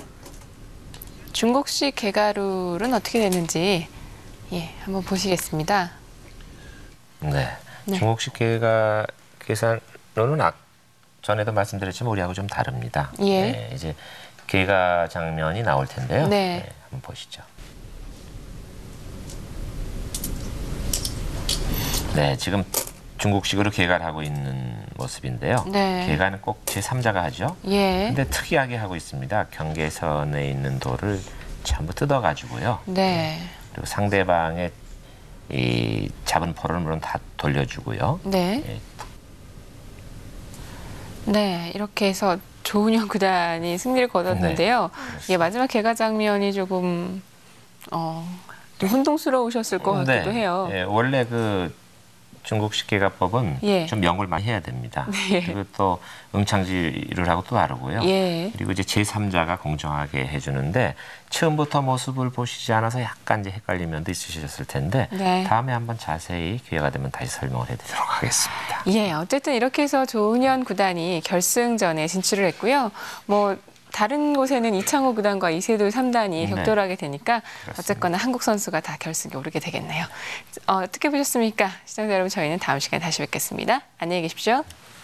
중국식 개가룰은 어떻게 되는지 예, 한번 보시겠습니다. 네. 네. 중국식 계산론은 전에도 말씀드렸지만 우리하고 좀 다릅니다. 예. 네, 이제 계가 장면이 나올 텐데요. 네. 한번 보시죠. 네, 지금 중국식으로 계가를 하고 있는 모습인데요. 네. 계가는 꼭 제3자가 하죠. 예. 근데 특이하게 하고 있습니다. 경계선에 있는 돌을 전부 뜯어가지고요. 네. 그리고 상대방의 이 잡은 포를 물론 다 돌려주고요. 네. 예. 네, 이렇게 해서 조은영 구단이 승리를 거뒀는데요. 예, 마지막 개가 장면이 조금 좀 혼동스러우셨을 것 같기도 해요. 예, 원래 그 중국 식기가법은 예. 좀 연구를 많이 해야 됩니다. 네. 그리고 또 응창지를 하고 또 다르고요. 예. 그리고 이제 제3자가 공정하게 해주는데 처음부터 모습을 보시지 않아서 약간 이제 헷갈린 면도 있으셨을 텐데 네. 다음에 한번 자세히 기회가 되면 다시 설명을 해드리도록 하겠습니다. 예, 어쨌든 이렇게 해서 조은현 구단이 결승전에 진출을 했고요. 뭐 다른 곳에는 이창호 구단과 이세돌 3단이 격돌하게 되니까 어쨌거나 한국 선수가 다 결승에 오르게 되겠네요. 어떻게 보셨습니까? 시청자 여러분, 저희는 다음 시간에 다시 뵙겠습니다. 안녕히 계십시오.